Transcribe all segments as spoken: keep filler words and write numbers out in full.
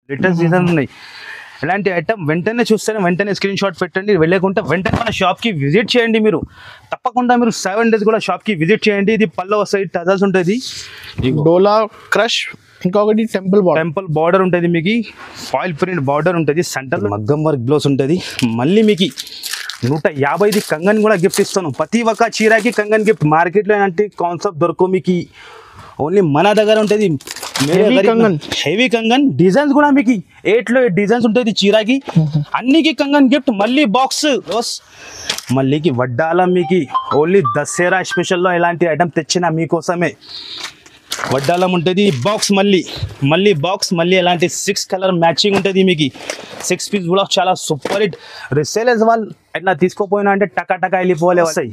Latest design ఉన్నాయి. ఇలాంటి item వెంటనే చూస్తేనే వెంటనే స్క్రీన్ షాట్ పెట్టండి, వెళ్ళకుంటే వెంటనే మన షాప్కి విజిట్ చేయండి. మీరు తప్పకుండా మీరు సెవెన్ డేస్ కూడా షాప్కి విజిట్ చేయండి. ఇది పల్లో సైడ్ టజల్స్ ఉంటుంది, డోలా క్రష్, ఇంకొకటి టెంపుల్ టెంపుల్ బార్డర్ ఉంటుంది, మీకు ఫాయిల్ ప్రింట్ బార్డర్ ఉంటుంది, సెంటర్ మగ్గం వర్క్ బ్లౌజ్ ఉంటుంది. మళ్ళీ మీకు నూట యాభైది కంగన్ కూడా గిఫ్ట్ ఇస్తాను. ప్రతి ఒక్క చీరకి కంగన్ గిఫ్ట్. మార్కెట్లో ఇలాంటి కాన్సెప్ట్ దొరకవు మీకు, ఓన్లీ మన దగ్గర ఉంటుంది. హెవీ కంగన్ డిజైన్స్ కూడా మీకు ఎయిట్ లో ఎయిట్ డిజైన్స్ ఉంటుంది చీరకి, అన్నికి కంగన్ గిఫ్ట్. మళ్ళీ బాక్స్ మళ్ళీకి వడ్డాల మీకు ఓన్లీ దసరా స్పెషల్లో ఇలాంటి ఐటమ్ తెచ్చిన మీకోసమే. వడ్డాలం ఉంటుంది బాక్స్, మళ్ళీ మళ్ళీ బాక్స్ మళ్ళీ ఎలాంటి సిక్స్ కలర్ మ్యాచింగ్ ఉంటుంది మీకు. సిక్స్ పీస్ కూడా చాలా సూపర్ హిట్. రిసేలర్స్ వాళ్ళు ఎట్లా తీసుకోపోయినా అంటే టకా టకా వెళ్ళిపోలే వస్తాయి.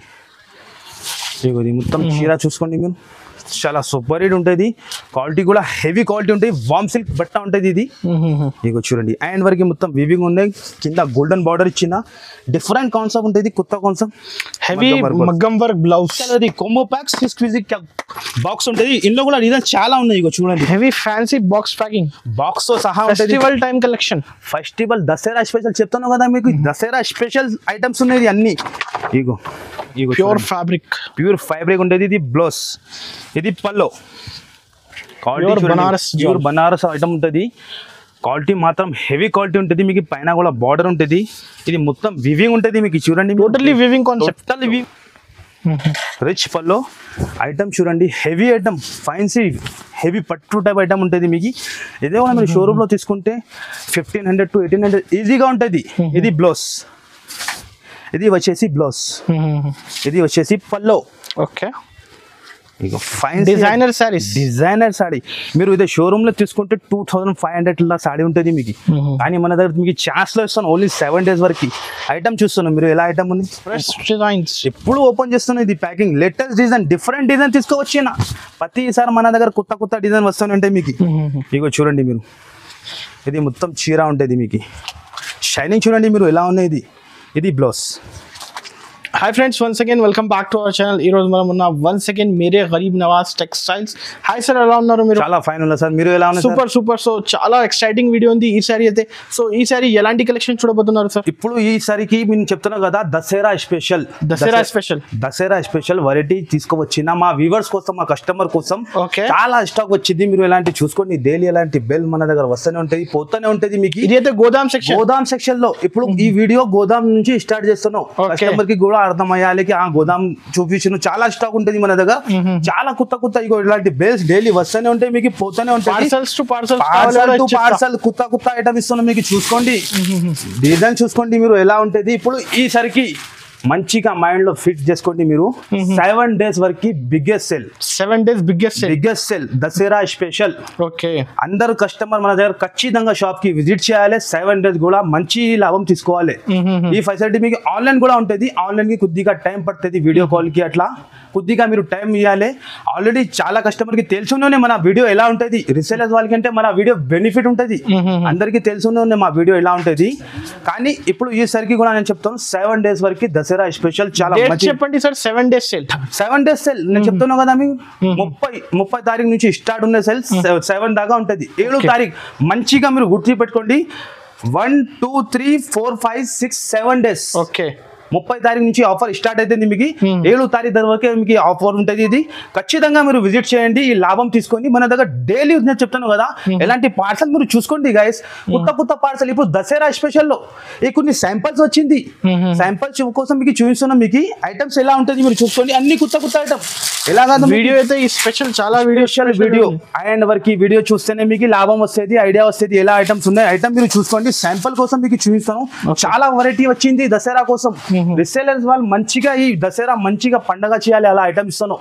ఇది మొత్తం చీర చూసుకోండి మీరు, చాలా సూపర్ హిట్ ఉంటుంది. క్వాలిటీ కూడా హెవీ క్వాలిటీ ఉంటుంది, వామ్ సిల్క్ బట్ట ఉంటుంది ఇది. ఇగో చూడండి హ్యాండ్ వరకు మొత్తం వివింగ్ ఉన్నాయి, కింద గోల్డెన్ బార్డర్ ఇచ్చిన డిఫరెంట్ కాన్సెప్ట్ ఉంటుంది, కొత్త కాన్సెప్ట్. హెవీ మగ్గం వర్క్ బ్లౌజ్, అది కోంబో ప్యాక్స్ బాక్స్ ఉంటుంది. ఇందులో కూడా డిజైన్ చాలా ఉన్నాయి. ఇగో చూడండి heavy fancy box packing, box తో సహా festival time collection. Festival Dasara special చెప్తాను కదా మీకు, దసరా స్పెషల్ ఐటమ్స్ ఉన్నాయి అన్ని. ఇగో ఇగో ప్యూర్ ఫ్యాబ్రిక్, ప్యూర్ ఫ్యాబ్రిక్ ఉంటుంది. ఇది బ్లౌజ్, ఇది పల్లో. బనారస్ ప్యూర్ బనారస్ ఐటమ్ ఉంటుంది. క్వాలిటీ మాత్రం హెవీ క్వాలిటీ ఉంటుంది మీకు. పైన కూడా బార్డర్ ఉంటుంది. ఇది మొత్తం వివింగ్ ఉంటుంది మీకు. చూడండి totally weaving concept, total weaving. Rich pallu item చూడండి, హెవీ ఐటమ్, ఫైన్సీ హెవీ పట్టు టైప్ ఐటమ్ ఉంటుంది మీకు. ఇదే కూడా మీరు షోరూమ్ లో తీసుకుంటే fifteen hundred to eighteen hundred ఈజీగా ఉంటుంది. ఇది బ్లౌజ్, ఇది వచ్చేసి బ్లౌజ్, ఇది వచ్చేసి పల్లో. ఓకే, ఇక fine designer saris, designer saree మీరు ఇదే షోరూమ్ లో తీసుకుంటే టూ థౌసండ్ ఫైవ్ హండ్రెడ్ లా సారీ ఉంటుంది మీకు. కానీ మన దగ్గర మీకు ఛాన్స్ లో ఇస్తాను ఓన్లీ సెవెన్ డేస్ వరకు. ఐటమ్ చూస్తున్నాం మీరు, ఎలా ఐటమ్ ఉంది, డిజైన్స్ ఎప్పుడు ఓపెన్ చేస్తున్నాం. ఇది packing latest design, different design తీసుకువచ్చిన ప్రతిసారి మన దగ్గర కొత్త కొత్త డిజైన్ వస్తూనే ఉంటాయి మీకు. ఇగో చూడండి మీరు, ఇది మొత్తం చీర ఉంటుంది మీకు. షైనింగ్ చూడండి మీరు ఎలా ఉన్నాయి. ఇది ఇది blouse. Hi friends, once again welcome back to our channel. ఈ రోజు మనం ఉన్న వన్స్ అగైన్ మీరే Garib Nawaz textiles. Hi sir, ఎలా ఉన్నారు మీరు? చాలా ఫైన్ ఉన్నా సార్, మీరు ఎలా ఉన్నారు? Super super. సో చాలా ఎక్సైటింగ్ వీడియో ఉంది ఈ సారీ అయితే. సో ఈ సారీ ఎలాంటి కలెక్షన్ చూడబోతున్నారు సార్? ఇప్పుడు ఈ సారీకి నేను చెప్తున్నా కదా, Dasara special, Dasara special Dasara special variety తీసుకువచ్చిన మా వ్యూవర్స్ కోసం, మా కస్టమర్ కోసం. ఓకే, చాలా స్టాక్ వచ్చింది. మీరు ఎలాంటి చూసుకోండి, డైలీ ఎలాంటి బెల్ మన దగ్గర వస్తూనే ఉంటుంది, పోతూనే ఉంటుంది మీకు. ఇది అయితే గోదాం సెక్షన్, గోదాం సెక్షన్ లో ఇప్పుడు ఈ వీడియో గోదాం నుంచి స్టార్ట్ చేస్తున్నాం. కస్టమర్ కి కూడా అర్థం అయ్యాలి, ఆ గోదాం చూపించిన చాలా స్టాక్ ఉంటుంది మన దగ్గర. చాలా కొత్త కొత్త ఇగో ఇలాంటి బేల్స్ డైలీ వస్తూనే ఉంటాయి మీకు, పోతూనే ఉంటాయి. Parcels to parcel, parcel to parcel కొత్త కొత్త ఐటమ్ ఇస్తున్నాం మీకు. చూసుకోండి డిజైన్, చూసుకోండి మీరు ఎలా ఉంటుంది. ఇప్పుడు ఈసారికి మంచిగా మైండ్ లో ఫిట్ చేసుకోండి మీరు. సెవెన్ డేస్ వరకు biggest sale, seven days biggest sale, biggest sale Dasara special. Okay, అందరు కస్టమర్ మన దగ్గర ఖచ్చితంగా షాప్ కి విజిట్ చేయాలి. సెవెన్ డేస్ కూడా మంచి లాభం తీసుకోవాలి. ఈ ఫెసిలిటీ మీకు ఆన్లైన్ కూడా ఉంటుంది. ఆన్లైన్ కి కొద్దిగా టైం పడుతుంది, వీడియో కాల్ కి అట్లా కొద్దిగా మీరు టైం ఇవ్వాలి. ఆల్రెడీ చాలా కస్టమర్ కి తెలుసునే మన వీడియో ఎలా ఉంటుంది. రీసేలర్స్ వాళ్ళకి అంటే మన వీడియో బెనిఫిట్ ఉంటుంది, అందరికి తెలుసునే మా వీడియో ఎలా ఉంటుంది. కానీ ఇప్పుడు ఈసారికి కూడా నేను చెప్తాను, సెవెన్ డేస్ వరకు దసరా స్పెషల్. చాలా చెప్పండి sir, seven days sale. Seven days sale నేను చెప్తున్నా కదా మీకు. ముప్పై ముప్పై తారీఖు నుంచి స్టార్ట్ ఉన్న సెల్ సెవెన్ దాకా ఉంటుంది. ఏడు తారీఖు మంచిగా మీరు గుర్తు పెట్టుకోండి. One two three four five six seven days. Okay, ముప్పై తారీఖు నుంచి ఆఫర్ స్టార్ట్ అవుతుంది మీకు. ఏడు తారీఖు వరకే మీకు ఆఫర్ ఉంటుంది. ఇది ఖచ్చితంగా మీరు విజిట్ చేయండి, ఈ లాభం తీసుకొని. మన దగ్గర డైలీ నేను చెప్తాను కదా, ఎలాంటి పార్సల్ మీరు చూసుకోండి గైస్. కొత్త కొత్త పార్సల్ ఇప్పుడు దసరా స్పెషల్ లో ఈ కొన్ని శాంపిల్స్ వచ్చింది. శాంపిల్స్ కోసం మీకు చూపిస్తున్నాం. మీకు ఐటమ్స్ ఎలా ఉంటుంది మీరు చూసుకోండి. అన్ని కొత్త కొత్త ఐటమ్ ఎలా కాదు. వీడియో అయితే ఈ స్పెషల్, చాలా వీడియో వీడియో అండ్ వరకు ఈ వీడియో చూస్తేనే మీకు లాభం వస్తుంది, ఐడియా వస్తుంది ఎలా ఐటమ్స్ ఉన్నాయి. ఐటమ్ మీరు చూసుకోండి. శాంపిల్ కోసం మీకు చూపిస్తాను. చాలా వెరైటీ వచ్చింది దసరా కోసం. రిసేలర్స్ వాళ్ళు మంచిగా ఈ దసరా మంచిగా పండగ చేయాలి, అలా ఐటమ్ ఇస్తాను.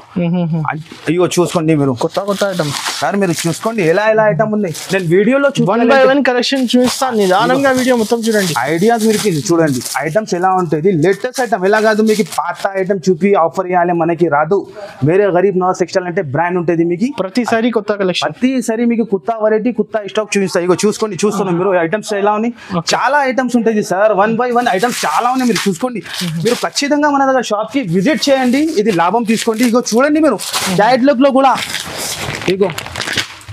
అయ్యో చూసుకోండి మీరు, కొత్త కొత్త ఐటమ్ సార్ మీరు చూసుకోండి ఎలా ఎలా ఐటమ్ ఉంది. నేను వీడియోలో వన్ బై వన్ కలెక్షన్ చూపిస్తాను, నిదానంగా వీడియో మొత్తం చూడండి. ఐడియాస్ మీరు చూడండి ఐటమ్స్ ఎలా ఉంటుంది. లేటెస్ట్ ఐటమ్ ఎలా కాదు మీకు, పాత ఐటమ్ చూపి ఆఫర్ ఇవ్వాలి మనకి రాదు. వేరే గరీబ్ నవాజ్ టెక్స్టైల్ అంటే బ్రాండ్ ఉంటుంది మీకు. ప్రతిసారి కొత్త కలెక్షన్, ప్రతిసారి మీకు కొత్త వెరైటీ కొత్త స్టాక్ చూపిస్తాయి. ఇగో చూసుకోండి, చూస్తున్నాం మీరు ఐటమ్స్ ఎలా ఉన్నాయి. చాలా ఐటమ్స్ ఉంటుంది sir, one by one items చాలా ఉన్నాయి. మీరు చూసుకోండి, మీరు ఖచ్చితంగా మన దగ్గర షాప్ కి విజిట్ చేయండి, ఇది లాభం తీసుకోండి. ఇగో చూడండి మీరు క్యాటలాగ్ లో కూడా ఇగో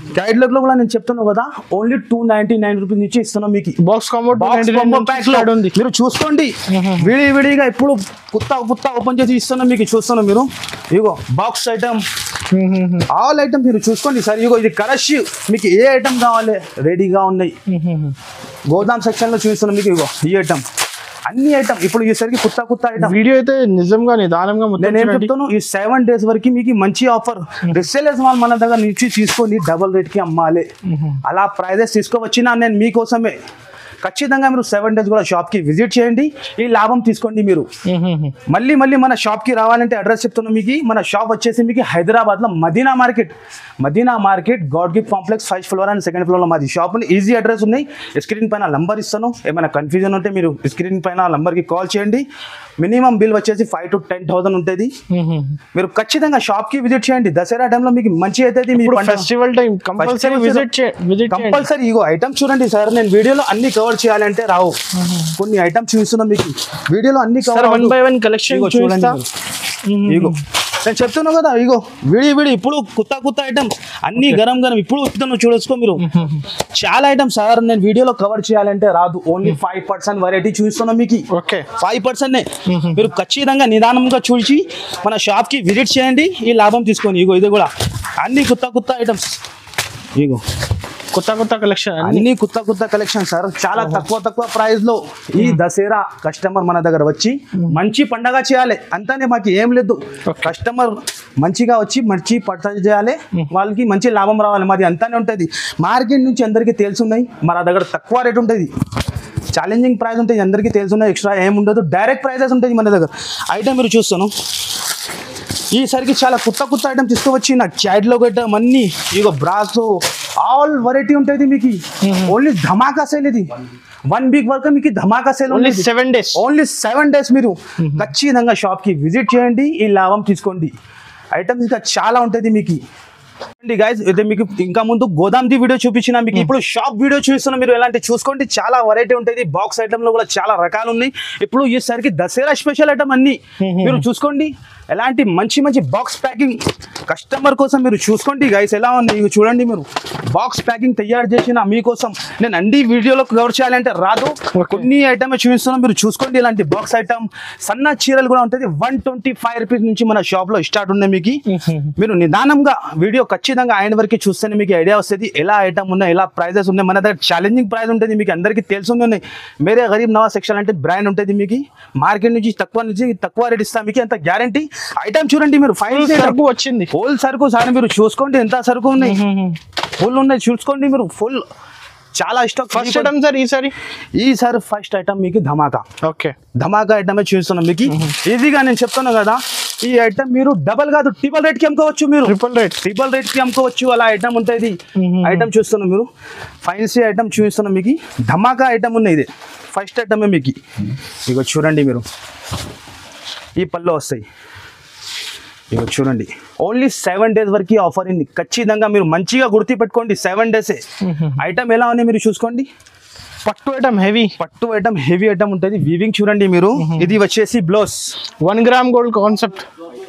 గైడ్ లెగ్ లో కూడా నేను చెప్తున్నాను కదా only two ninety nine rupees నుంచి ఇస్తున్నాం మీకు బాక్స్ కాంబో ప్యాక్ లో ఉంది. మీరు చూసుకోండి విడి విడిగా ఇప్పుడు కుత్త కుత్త ఓపెన్ చేసి ఇస్తున్నాం మీకు. చూస్తున్నాం మీరు ఇగో బాక్స్ ఐటమ్ ఆల్ ఐటమ్ మీరు చూసుకోండి సార్. ఇగో ఇది కరష్ మీకు ఏ ఐటమ్ కావాలి రెడీగా ఉన్నాయి. గోదాం సెక్షన్ లో చూస్తున్నాం మీకు. ఇగో ఈ ఐటమ్ అన్ని ఐటమ్ ఇప్పుడు ఈసరికి కొత్త కొత్త ఐటమ్. వీడియో అయితే నిజంగా నిదానంగా నేను ఏం చెప్తాను ఈ సెవెన్ డేస్ వరకు మీకు మంచి ఆఫర్. రిసేలర్స్ వాళ్ళు మన దగ్గర నుంచి తీసుకొని డబల్ రేట్ కి అమ్మాలి. అలా ప్రైజెస్ తీసుకోవచ్చినా నేను మీకోసమే. ఖచ్చితంగా మీరు సెవెన్ డేస్ కూడా షాప్ కి విజిట్ చేయండి, ఈ లాభం తీసుకోండి మీరు. మళ్ళీ మళ్ళీ మన షాప్ కి రావాలంటే అడ్రస్ చెప్తున్నాను మీకు. మన షాప్ వచ్చేసి మీకు హైదరాబాద్ లో Madina market Madina market god gift complex first floor and second floor లో మాది షాప్ ఉంది. ఈజీ అడ్రస్ ఉన్నాయి. స్క్రీన్ పైన నంబర్ ఇస్తాను. ఏమైనా కన్ఫ్యూజన్ ఉంటే మీరు స్క్రీన్ పైన నంబర్ కి కాల్ చేయండి. మినిమం బిల్ వచ్చేసి ఫైవ్ టు టెన్ థౌసండ్ ఉంటుంది. మీరు ఖచ్చితంగా షాప్ కి విజిట్ చేయండి. దసరా టైంలో మీకు మంచి అవుతుంది. మీ festival time compulsory visit visit compulsory. ఇగో ఐటమ్ చూడండి సార్. నేను వీడియోలో అన్ని కవర్ చేయాలంటే రావు. కొన్ని ఐటమ్స్ చూస్తున్నాం మీకు వీడియోలో అన్ని cover one by one collection చూపిస్తా. ఇగో నేను చెప్తున్నా కదా ఇగో విడి విడి ఇప్పుడు కొత్త కొత్త ఐటమ్ అన్ని గరం గరం ఇప్పుడు చెప్తాను చూడొచ్చుకో మీరు. చాలా ఐటమ్ సార్ నేను వీడియోలో కవర్ చేయాలంటే రాదు. ఓన్లీ ఫైవ్ పర్సెంట్ వెరైటీ చూస్తున్నాం మీకు. ఓకే ఫైవ్ పర్సెంట్ మీరు ఖచ్చితంగా నిదానంగా చూసి మన షాప్ కి విజిట్ చేయండి, ఈ లాభం తీసుకొని. ఇగో ఇది కూడా అన్ని కొత్త కొత్త ఐటమ్స్. ఇగో కొత్త కొత్త కలెక్షన్ అన్ని కొత్త కొత్త కలెక్షన్ సార్. చాలా తక్కువ తక్కువ ప్రైస్ లో ఈ దసరా కస్టమర్ మన దగ్గర వచ్చి మంచి పండగ చేయాలి అంతానే. మాకు ఏం లేదు, కస్టమర్ మంచిగా వచ్చి మంచి పర్చేజ్ చేయాలి, వాళ్ళకి మంచి లాభం రావాలి. మాది అంతానే ఉంటుంది. మార్కెట్ నుంచి అందరికీ తెలుసున్నాయి మన దగ్గర తక్కువ రేట్ ఉంటుంది. ఛాలెంజింగ్ ప్రైస్ ఉంటుంది అందరికీ తెలుసున్నాయి. ఎక్స్ట్రా ఏం ఉండదు, డైరెక్ట్ ప్రైజెస్ ఉంటుంది మన దగ్గర. ఐటమ్ మీరు చూస్తాను ఈసరికి చాలా కొత్త కొత్త ఐటమ్ తీసుకువచ్చి నాకు చాట్లో గట్టం అన్ని. ఇగో బ్రాస్ ఆల్ వెరైటీ ఉంటుంది మీకు. ఓన్లీ ధమాకా సేల్ ఇది. వన్ వీక్ వరకు మీకు ధమాకా sale only seven days only seven days మీరు ఖచ్చితంగా షాప్ కి విజిట్ చేయండి, ఈ లాభం తీసుకోండి. ఐటమ్స్ ఇంకా చాలా ఉంటుంది మీకు. గైస్ అయితే మీకు ఇంకా ముందు గోదాంది వీడియో చూపించిన మీకు ఇప్పుడు షాప్ వీడియో చూస్తున్నా మీరు ఎలాంటి చూసుకోండి. చాలా వెరైటీ ఉంటుంది. బాక్స్ ఐటమ్ లో కూడా చాలా రకాలు ఉన్నాయి. ఇప్పుడు ఈసారికి దసరా స్పెషల్ ఐటమ్ అన్ని మీరు చూసుకోండి. ఎలాంటి మంచి మంచి బాక్స్ ప్యాకింగ్ కస్టమర్ కోసం మీరు చూసుకోండి. గైస్ ఎలా ఉంది చూడండి. మీరు బాక్స్ ప్యాకింగ్ తయారు చేసిన మీకోసం నేను అన్ని వీడియోలో కవర్ చేయాలంటే రాదు. కొన్ని ఐటమ్ చూపిస్తున్నాం మీరు చూసుకోండి. ఇలాంటి బాక్స్ ఐటమ్ సన్న చీరలు కూడా ఉంటుంది. వన్ ట్వంటీ ఫైవ్ రూపీస్ నుంచి మన షాప్ లో స్టార్ట్ ఉన్నాయి మీకు. మీరు నిదానంగా వీడియో ఖచ్చితంగా ఆయన వరకు చూస్తేనే మీకు ఐడియా వస్తుంది ఎలా ఐటమ్ ఉన్నాయి, ఎలా ప్రైజెస్ ఉన్నాయి. మన దగ్గర ఛాలెంజింగ్ ప్రైస్ ఉంటుంది, మీకు అందరికీ తెలిసి ఉన్నాయి. మేరే గరీబ్ నవాజ్ సెక్షన్ అంటే బ్రాండ్ ఉంటుంది మీకు. మార్కెట్ నుంచి తక్కువ నుంచి తక్కువ రేట్ ఇస్తాం మీకు, అంత గ్యారంటీ. ఐటమ్ చూడండి మీరు ఫైనల్ సరుకు వచ్చింది. ఫుల్ సరుకు సార్ మీరు చూసుకోండి ఎంత సరుకు ఉన్నాయి. ఫుల్ ఉన్నాయి చూసుకోండి మీరు. ఫుల్ చాలా ఇష్టం. ఫస్ట్ ఐటమ్ సార్ ఈసారి ఈసారి ఫస్ట్ ఐటమ్ మీకు ధమాకా. ఓకే ధమాకా ఐటమే చూస్తున్నాం మీకు. ఈజీగా నేను చెప్తున్నా కదా ఈ ఐటమ్ మీరు డబల్ కాదు ట్రిపుల్ రేట్ కి అమ్ముకోవచ్చు. మీరు ట్రిపుల్ రేట్ ట్రిపుల్ రేట్ కి అమ్ముకోవచ్చు. అలా ఐటమ్ ఉంటుంది. ఐటమ్ చూస్తున్నాం మీరు ఫైన్సీ ఐటమ్ చూపిస్తున్నాం మీకు. ధమాకా ఐటమ్ ఉన్నాయి. ఇది ఫస్ట్ ఐటమే మీకు. ఇక చూడండి మీరు ఈ పళ్ళు వస్తాయి. ఇక చూడండి ఓన్లీ సెవెన్ డేస్ వరకు ఆఫర్ ఉంది. ఖచ్చితంగా మీరు మంచిగా గుర్తు పెట్టుకోండి. సెవెన్ డేసే ఐటమ్ ఎలా ఉన్నాయి మీరు చూసుకోండి. పట్టు ఐటమ్ హెవీ పట్టు ఐటమ్ హెవీ ఐటమ్ ఉంటుంది. వీవింగ్ చూడండి మీరు. ఇది వచ్చేసి blouse one gram gold concept.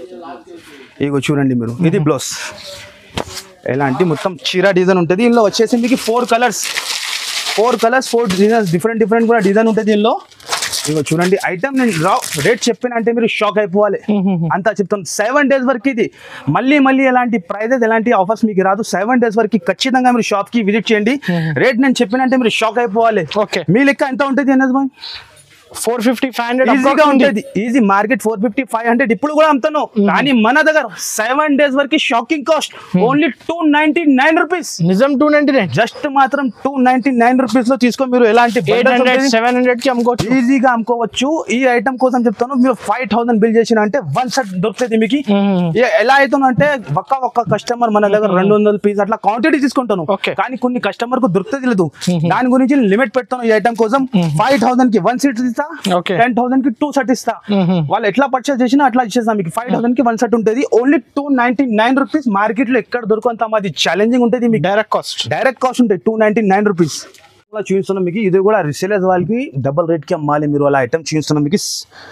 ఇగో చూడండి మీరు ఇది బ్లౌజ్. ఎలాంటి మొత్తం చీర డిజైన్ ఉంటుంది. ఇందులో వచ్చేసి మీకు four colours four colours four designs different different కూడా డిజైన్ ఉంటుంది దీనిలో. ఇగో చూడండి ఐటమ్ నేను రా రేట్ చెప్పిన అంటే మీరు షాక్ అయిపోవాలి అంతా చెప్తాను. సెవెన్ డేస్ వరకు ఇది. మళ్ళీ మళ్ళీ ఎలాంటి ప్రైజెస్ ఎలాంటి ఆఫర్స్ మీకు రాదు. సెవెన్ డేస్ వరకు ఖచ్చితంగా మీరు షాప్ కి విజిట్ చేయండి. రేట్ నేను చెప్పిన అంటే మీరు షాక్ అయిపోవాలి. ఓకే మీ లెక్క ఎంత ఉంటుంది అన్నది బాయ్? ఫోర్ ఫిఫ్టీ ఫైవ్ హండ్రెడ్ ఈజీగా ఉంటుంది. Easy market four fifty five hundred ఇప్పుడు కూడా అమ్ముతాను. కానీ మన దగ్గర సెవెన్ డేస్ వరకు shocking cost only two ninety nine rupees. నిజం టూ నైన్టీ నైన్ జస్ట్ మాత్రం టూ నైన్టీ నైన్ రూపీస్ లో తీసుకో. మీరు ఎలాంటి సెవెన్ హండ్రెడ్ కి అమ్ముకోవచ్చు, ఈజీగా అమ్ముకోవచ్చు. ఈ ఐటమ్ కోసం చెప్తాను. మీరు ఫైవ్ థౌసండ్ బిల్ చేసిన అంటే వన్ సెట్ దొరుకుతుంది మీకు. ఎలా అవుతుందంటే ఒక్క ఒక్క కస్టమర్ మన దగ్గర రెండు వందల పీస్ అట్లా క్వాంటిటీ తీసుకుంటాను. కానీ కొన్ని కస్టమర్ కు దొరుకుతుంది లేదు. దాని గురించి లిమిట్ పెడతాను ఈ ఐటమ్ కోసం. ఫైవ్ థౌసండ్ కి వన్ సీట్ ఇస్తా, టెన్ థౌసండ్ కి టూ సెట్ ఇస్తా. వాళ్ళు ఎట్లా పర్చేస్ చేసినా అట్లా ఇచ్చేస్తా మీకు. ఫైవ్ థౌసండ్ కి వన్ సెట్ ఉంటుంది. Only two ninety nine rupees. Market లో ఎక్కడ దొరకంత మాది ఛాలెంజింగ్ ఉంటుంది మీకు. డైరెక్ట్ కాస్ట్ డైరెక్ట్ కాస్ట్ ఉంటుంది టూ నైన్టీ నైన్ రూపీస్. చూపిస్తున్నాం మీకు. ఇది కూడా రిసేలర్స్ వాళ్ళకి డబల్ రేట్ కి అమ్మాలి మీరు. అలా ఐటమ్ చూపిస్తున్నాం మీకు.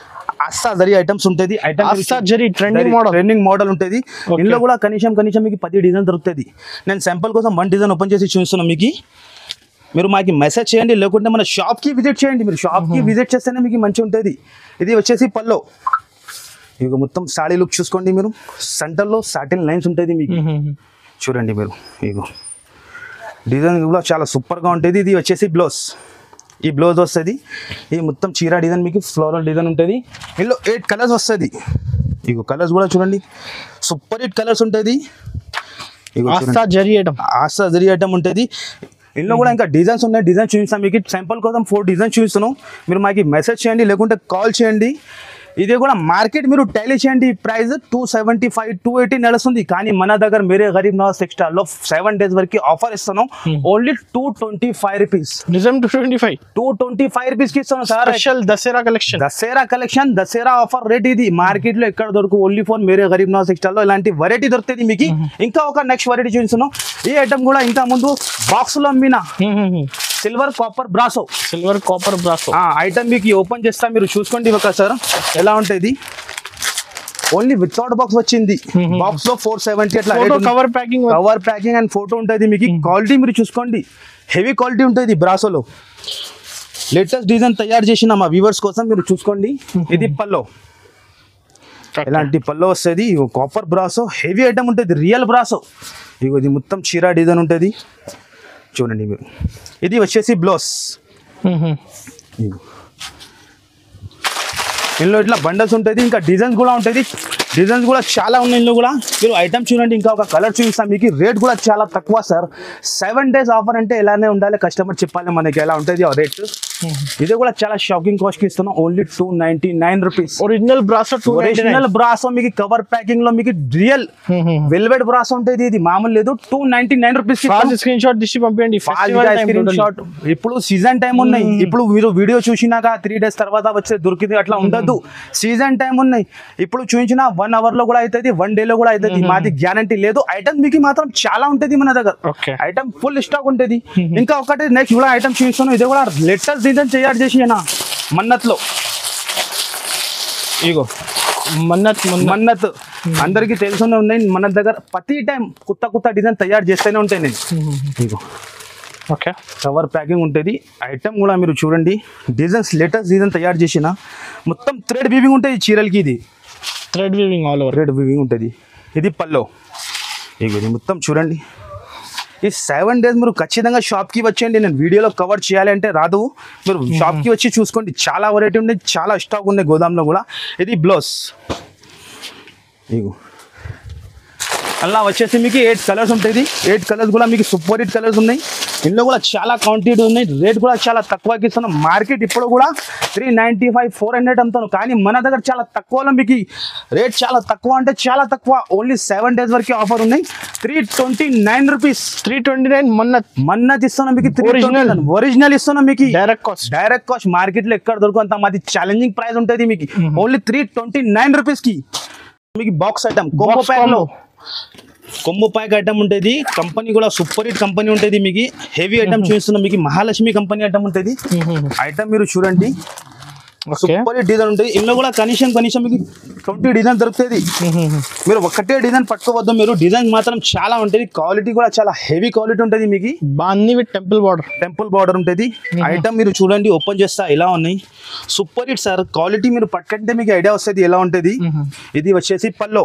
ఆస్తా జరీ ఐటమ్స్ ఉంటుంది. Item Aastha zari trending model trending model ఉంటుంది. ఇందులో కూడా కనీసం కనీసం మీకు పది డిజైన్ దొరుకుతుంది. నేను శాంపుల్ కోసం వన్ డిజైన్ ఓపెన్ చేసి చూస్తున్నాను మీకు. మీరు మాకు మెసేజ్ చేయండి, లేకుంటే మన షాప్కి విజిట్ చేయండి. మీరు షాప్కి విజిట్ చేస్తేనే మీకు మంచిగా ఉంటుంది. ఇది వచ్చేసి పల్లో. ఇక మొత్తం సాడీ లుక్ చూసుకోండి మీరు. సెంటర్లో సాటిన్ లైన్స్ ఉంటుంది మీకు. చూడండి మీరు. ఇగో డిజైన్ కూడా చాలా సూపర్గా ఉంటుంది. ఇది వచ్చేసి బ్లౌజ్. ఈ బ్లౌజ్ వస్తుంది. ఈ మొత్తం చీర డిజైన్ మీకు ఫ్లోరల్ డిజైన్ ఉంటుంది. ఇందులో ఎయిట్ కలర్స్ వస్తుంది. ఇగో కలర్స్ కూడా చూడండి, సూపర్ హిట్ కలర్స్ ఉంటుంది. ఇగో ఆస్తా జరీ ఐటమ్ ఆస్తా జరీ ఐటమ్ ఉంటుంది. ఇందులో కూడా ఇంకా డిజైన్స్ ఉన్నాయి. డిజైన్ చూపిస్తాం మీకు. శాంపుల్ కోసం ఫోర్ డిజైన్ చూపిస్తున్నాం. మీరు మాకు మెసేజ్ చేయండి, లేకుంటే కాల్ చేయండి. ఇది కూడా మార్కెట్ మీరు టైలీ చేయండి, price two seventy five two eighty నడుస్తుంది. కానీ మన దగ్గర మీరే గరీబ్ నవాజ్ టెక్స్టైల్లో సెవెన్ డేస్ వరకు ఆఫర్ ఇస్తున్నాం. Only two twenty five rupees నిజం two twenty five two twenty five rupees కి ఇస్తున్నాం sir. Special Dussehra collection Dussehra collection Dussehra offer rate ఇది. మార్కెట్ లో ఎక్కడ దొరుకు, ఓన్లీ ఫోర్ మీరే గరీబ్ నవాజ్ టెక్స్టైల్లో ఇలాంటి వెరైటీ దొరుకుతుంది మీకు. ఇంకా ఒక నెక్స్ట్ వెరైటీ చూపిస్తున్నాం. ఈ ఐటమ్ కూడా ఇంకా ముందు బాక్స్ లో అమ్మిన silver copper brasso. Silver copper brasso item మీకు ఓపెన్ చేస్తా, మీరు చూసుకోండి ఒకసారి ఎలా ఉంటుంది. ఓన్లీ వితౌట్ బాక్స్ వచ్చింది. బాక్స్ లో ఫోర్ సెవెంటీ అట్లా cover packing cover packing and photo ఉంటుంది మీకు. క్వాలిటీ మీరు చూసుకోండి, హెవీ క్వాలిటీ ఉంటుంది బ్రాసోలో. లేటెస్ట్ డిజైన్ తయారు చేసిన మా వ్యూవర్స్ కోసం మీరు చూసుకోండి. ఇది పల్లో, ఇలాంటి పల్లో వస్తుంది. కాపర్ బ్రాసో హెవీ ఐటమ్ ఉంటుంది, రియల్ బ్రాసో. ఇగో ఇది మొత్తం చీరా డిజైన్ ఉంటుంది. చూడండి మీరు. ఇది వచ్చేసి బ్లౌజ్. ఇందులో ఇట్లా బండల్స్ ఉంటుంది. ఇంకా డిజైన్స్ కూడా ఉంటుంది. డిజైన్స్ కూడా చాలా ఉన్నాయి ఇందులో కూడా. మీరు ఐటమ్ చూడండి. ఇంకా ఒక కలర్ చూపిస్తాం మీకు. రేట్ కూడా చాలా తక్కువ సార్. సెవెన్ డేస్ ఆఫర్ అంటే ఎలానే ఉండాలి, కస్టమర్ చెప్పాలి మనకి ఎలా ఉంటుంది ఆ రేట్. ఇది కూడా చాలా షాకింగ్ కాస్ట్ కి ఇస్తున్నాం. Only two ninety nine rupees. Original brasso original brasso మీకు కవర్ ప్యాకింగ్ లో మీకు రియల్ వెల్వెట్ బ్రాసో ఉంటుంది. ఇది మామూలు లేదు. Two ninety nine rupees screen shot తీసి పంపించండి. Screen shot. ఇప్పుడు సీజన్ టైం ఉన్నాయి. ఇప్పుడు మీరు వీడియో చూసినాక త్రీ డేస్ తర్వాత వచ్చే దొరికింది అట్లా ఉండదు. సీజన్ టైం ఉన్నాయి. ఇప్పుడు చూపించిన వన్ అవర్ లో కూడా అవుతుంది, వన్ డే లో కూడా అవుతుంది. మాది గ్యారంటీ లేదు. ఐటమ్ మీకు మాత్రం చాలా ఉంటుంది మన దగ్గర. ఐటమ్ ఫుల్ స్టాక్ ఉంటుంది. ఇంకా ఒకటి నెక్స్ట్ కూడా ఐటమ్ చూపిస్తాను. ఇది కూడా లేటెస్ట్ డిజైన్ తయారు చేసి మన్నత్ లో. ఇగో మన్నత్ మన్నత్ అందరికి తెలుసునే ఉన్నాయి. మన దగ్గర ప్రతి టైం కొత్త కొత్త డిజైన్ తయారు చేస్తూనే ఉంటాయి నేను. ఇగో ఓకే కవర్ ప్యాకింగ్ ఉంటుంది. ఐటమ్ కూడా మీరు చూడండి. డిజైన్స్ లేటెస్ట్ డిజైన్ తయారు చేసిన మొత్తం థ్రెడ్ వీవింగ్ ఉంటుంది చీరలకి. ఇది thread weaving all over thread weaving ఉంటుంది. ఇది పల్లో. ఇగో ఇది మొత్తం చూడండి. ఈ సెవెన్ డేస్ మీరు ఖచ్చితంగా షాప్కి వచ్చేయండి. నేను వీడియోలో కవర్ చేయాలి అంటే రాదు. మీరు షాప్కి వచ్చి చూసుకోండి. చాలా వెరైటీ ఉన్నాయి, చాలా స్టాక్ ఉన్నాయి గోదాంలో కూడా. ఇది బ్లౌజ్. ఇగో అలా వచ్చేసి మీకు ఎయిట్ కలర్స్ ఉంటుంది. ఎయిట్ కలర్స్ కూడా మీకు సూపర్ హిట్ కలర్స్ ఉన్నాయి. ఇందులో కూడా చాలా క్వాంటిటీ ఉన్నాయి. రేట్ కూడా చాలా తక్కువకి ఇస్తున్నాం. మార్కెట్ ఇప్పుడు కూడా three ninety five four hundred అమ్ముతాను. కానీ మన దగ్గర చాలా తక్కువలో మీకు రేట్ చాలా తక్కువ అంటే చాలా తక్కువ. ఓన్లీ సెవెన్ డేస్ వరకు ఆఫర్ ఉన్నాయి. Three twenty nine rupees three twenty nine మన్నత్ మన్నత్ ఇస్తున్నాం మీకు. ఒరిజినల్ ఒరిజినల్ ఇస్తున్నాం మీకు. Direct cost direct cost market లో ఎక్కడ దొరుకుతంత మాది ఛాలెంజింగ్ ప్రైస్ ఉంటుంది మీకు. Only three twenty nine rupees కి మీకు బాక్స్ ఐటమ్ కోంబో ప్యాక్ లో కొంబో ప్యాక్ ఐటమ్ ఉంటుంది. కంపెనీ కూడా సూపర్ హిట్ కంపెనీ ఉంటుంది మీకు. హెవీ ఐటమ్ చూపిస్తున్నాం మీకు. మహాలక్ష్మి కంపెనీ ఐటమ్ ఉంటుంది. ఐటమ్ మీరు చూడండి. సూపర్ హిట్ డిజైన్ ఉంటుంది. ఇందులో కూడా కనీసం కనీసం మీకు ట్వంటీ డిజైన్ దొరుకుతుంది. మీరు ఒకటే డిజైన్ పట్టుకోవద్దు. మీరు డిజైన్ మాత్రం చాలా ఉంటుంది. క్వాలిటీ కూడా చాలా హెవీ క్వాలిటీ ఉంటుంది మీకు. బాగుంది with temple border. Temple border ఉంటుంది. ఐటమ్ మీరు చూడండి. ఓపెన్ చేస్తా ఎలా ఉన్నాయి. Super hit sir. క్వాలిటీ మీరు పట్టుకుంటే మీకు ఐడియా వస్తుంది ఎలా ఉంటుంది. ఇది వచ్చేసి పల్లో.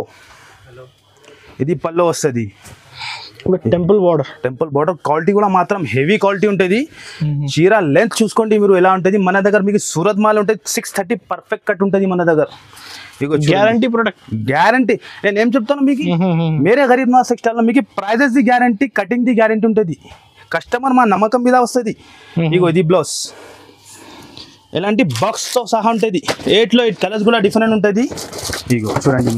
ఇది పల్లో వస్తుంది. Temple border. Temple border quality కూడా మాత్రం హెవీ క్వాలిటీ ఉంటుంది. చీర లెంత్ చూసుకోండి మీరు ఎలా ఉంటుంది. మన దగ్గర మీకు సూరత్ మాల్ ఉంటుంది. సిక్స్ థర్టీ పర్ఫెక్ట్ కట్ ఉంటుంది మన దగ్గర. Guarantee product. గ్యారంటీ. నేను ఏం చెప్తాను మీకు, మీరే గరీబ్ నవాజ్ టెక్స్టైల్ లో మీకు prices the guarantee, cutting the guarantee ఉంటుంది. కస్టమర్ మా నమ్మకం మీద వస్తుంది. ఇగో ఇది బ్లౌజ్. ఇలాంటి బాక్స్ తో సహా ఉంటుంది. ఎయిట్ లో ఎయిట్ కలర్స్ కూడా డిఫరెంట్ ఉంటుంది. ఇగో చూడండి.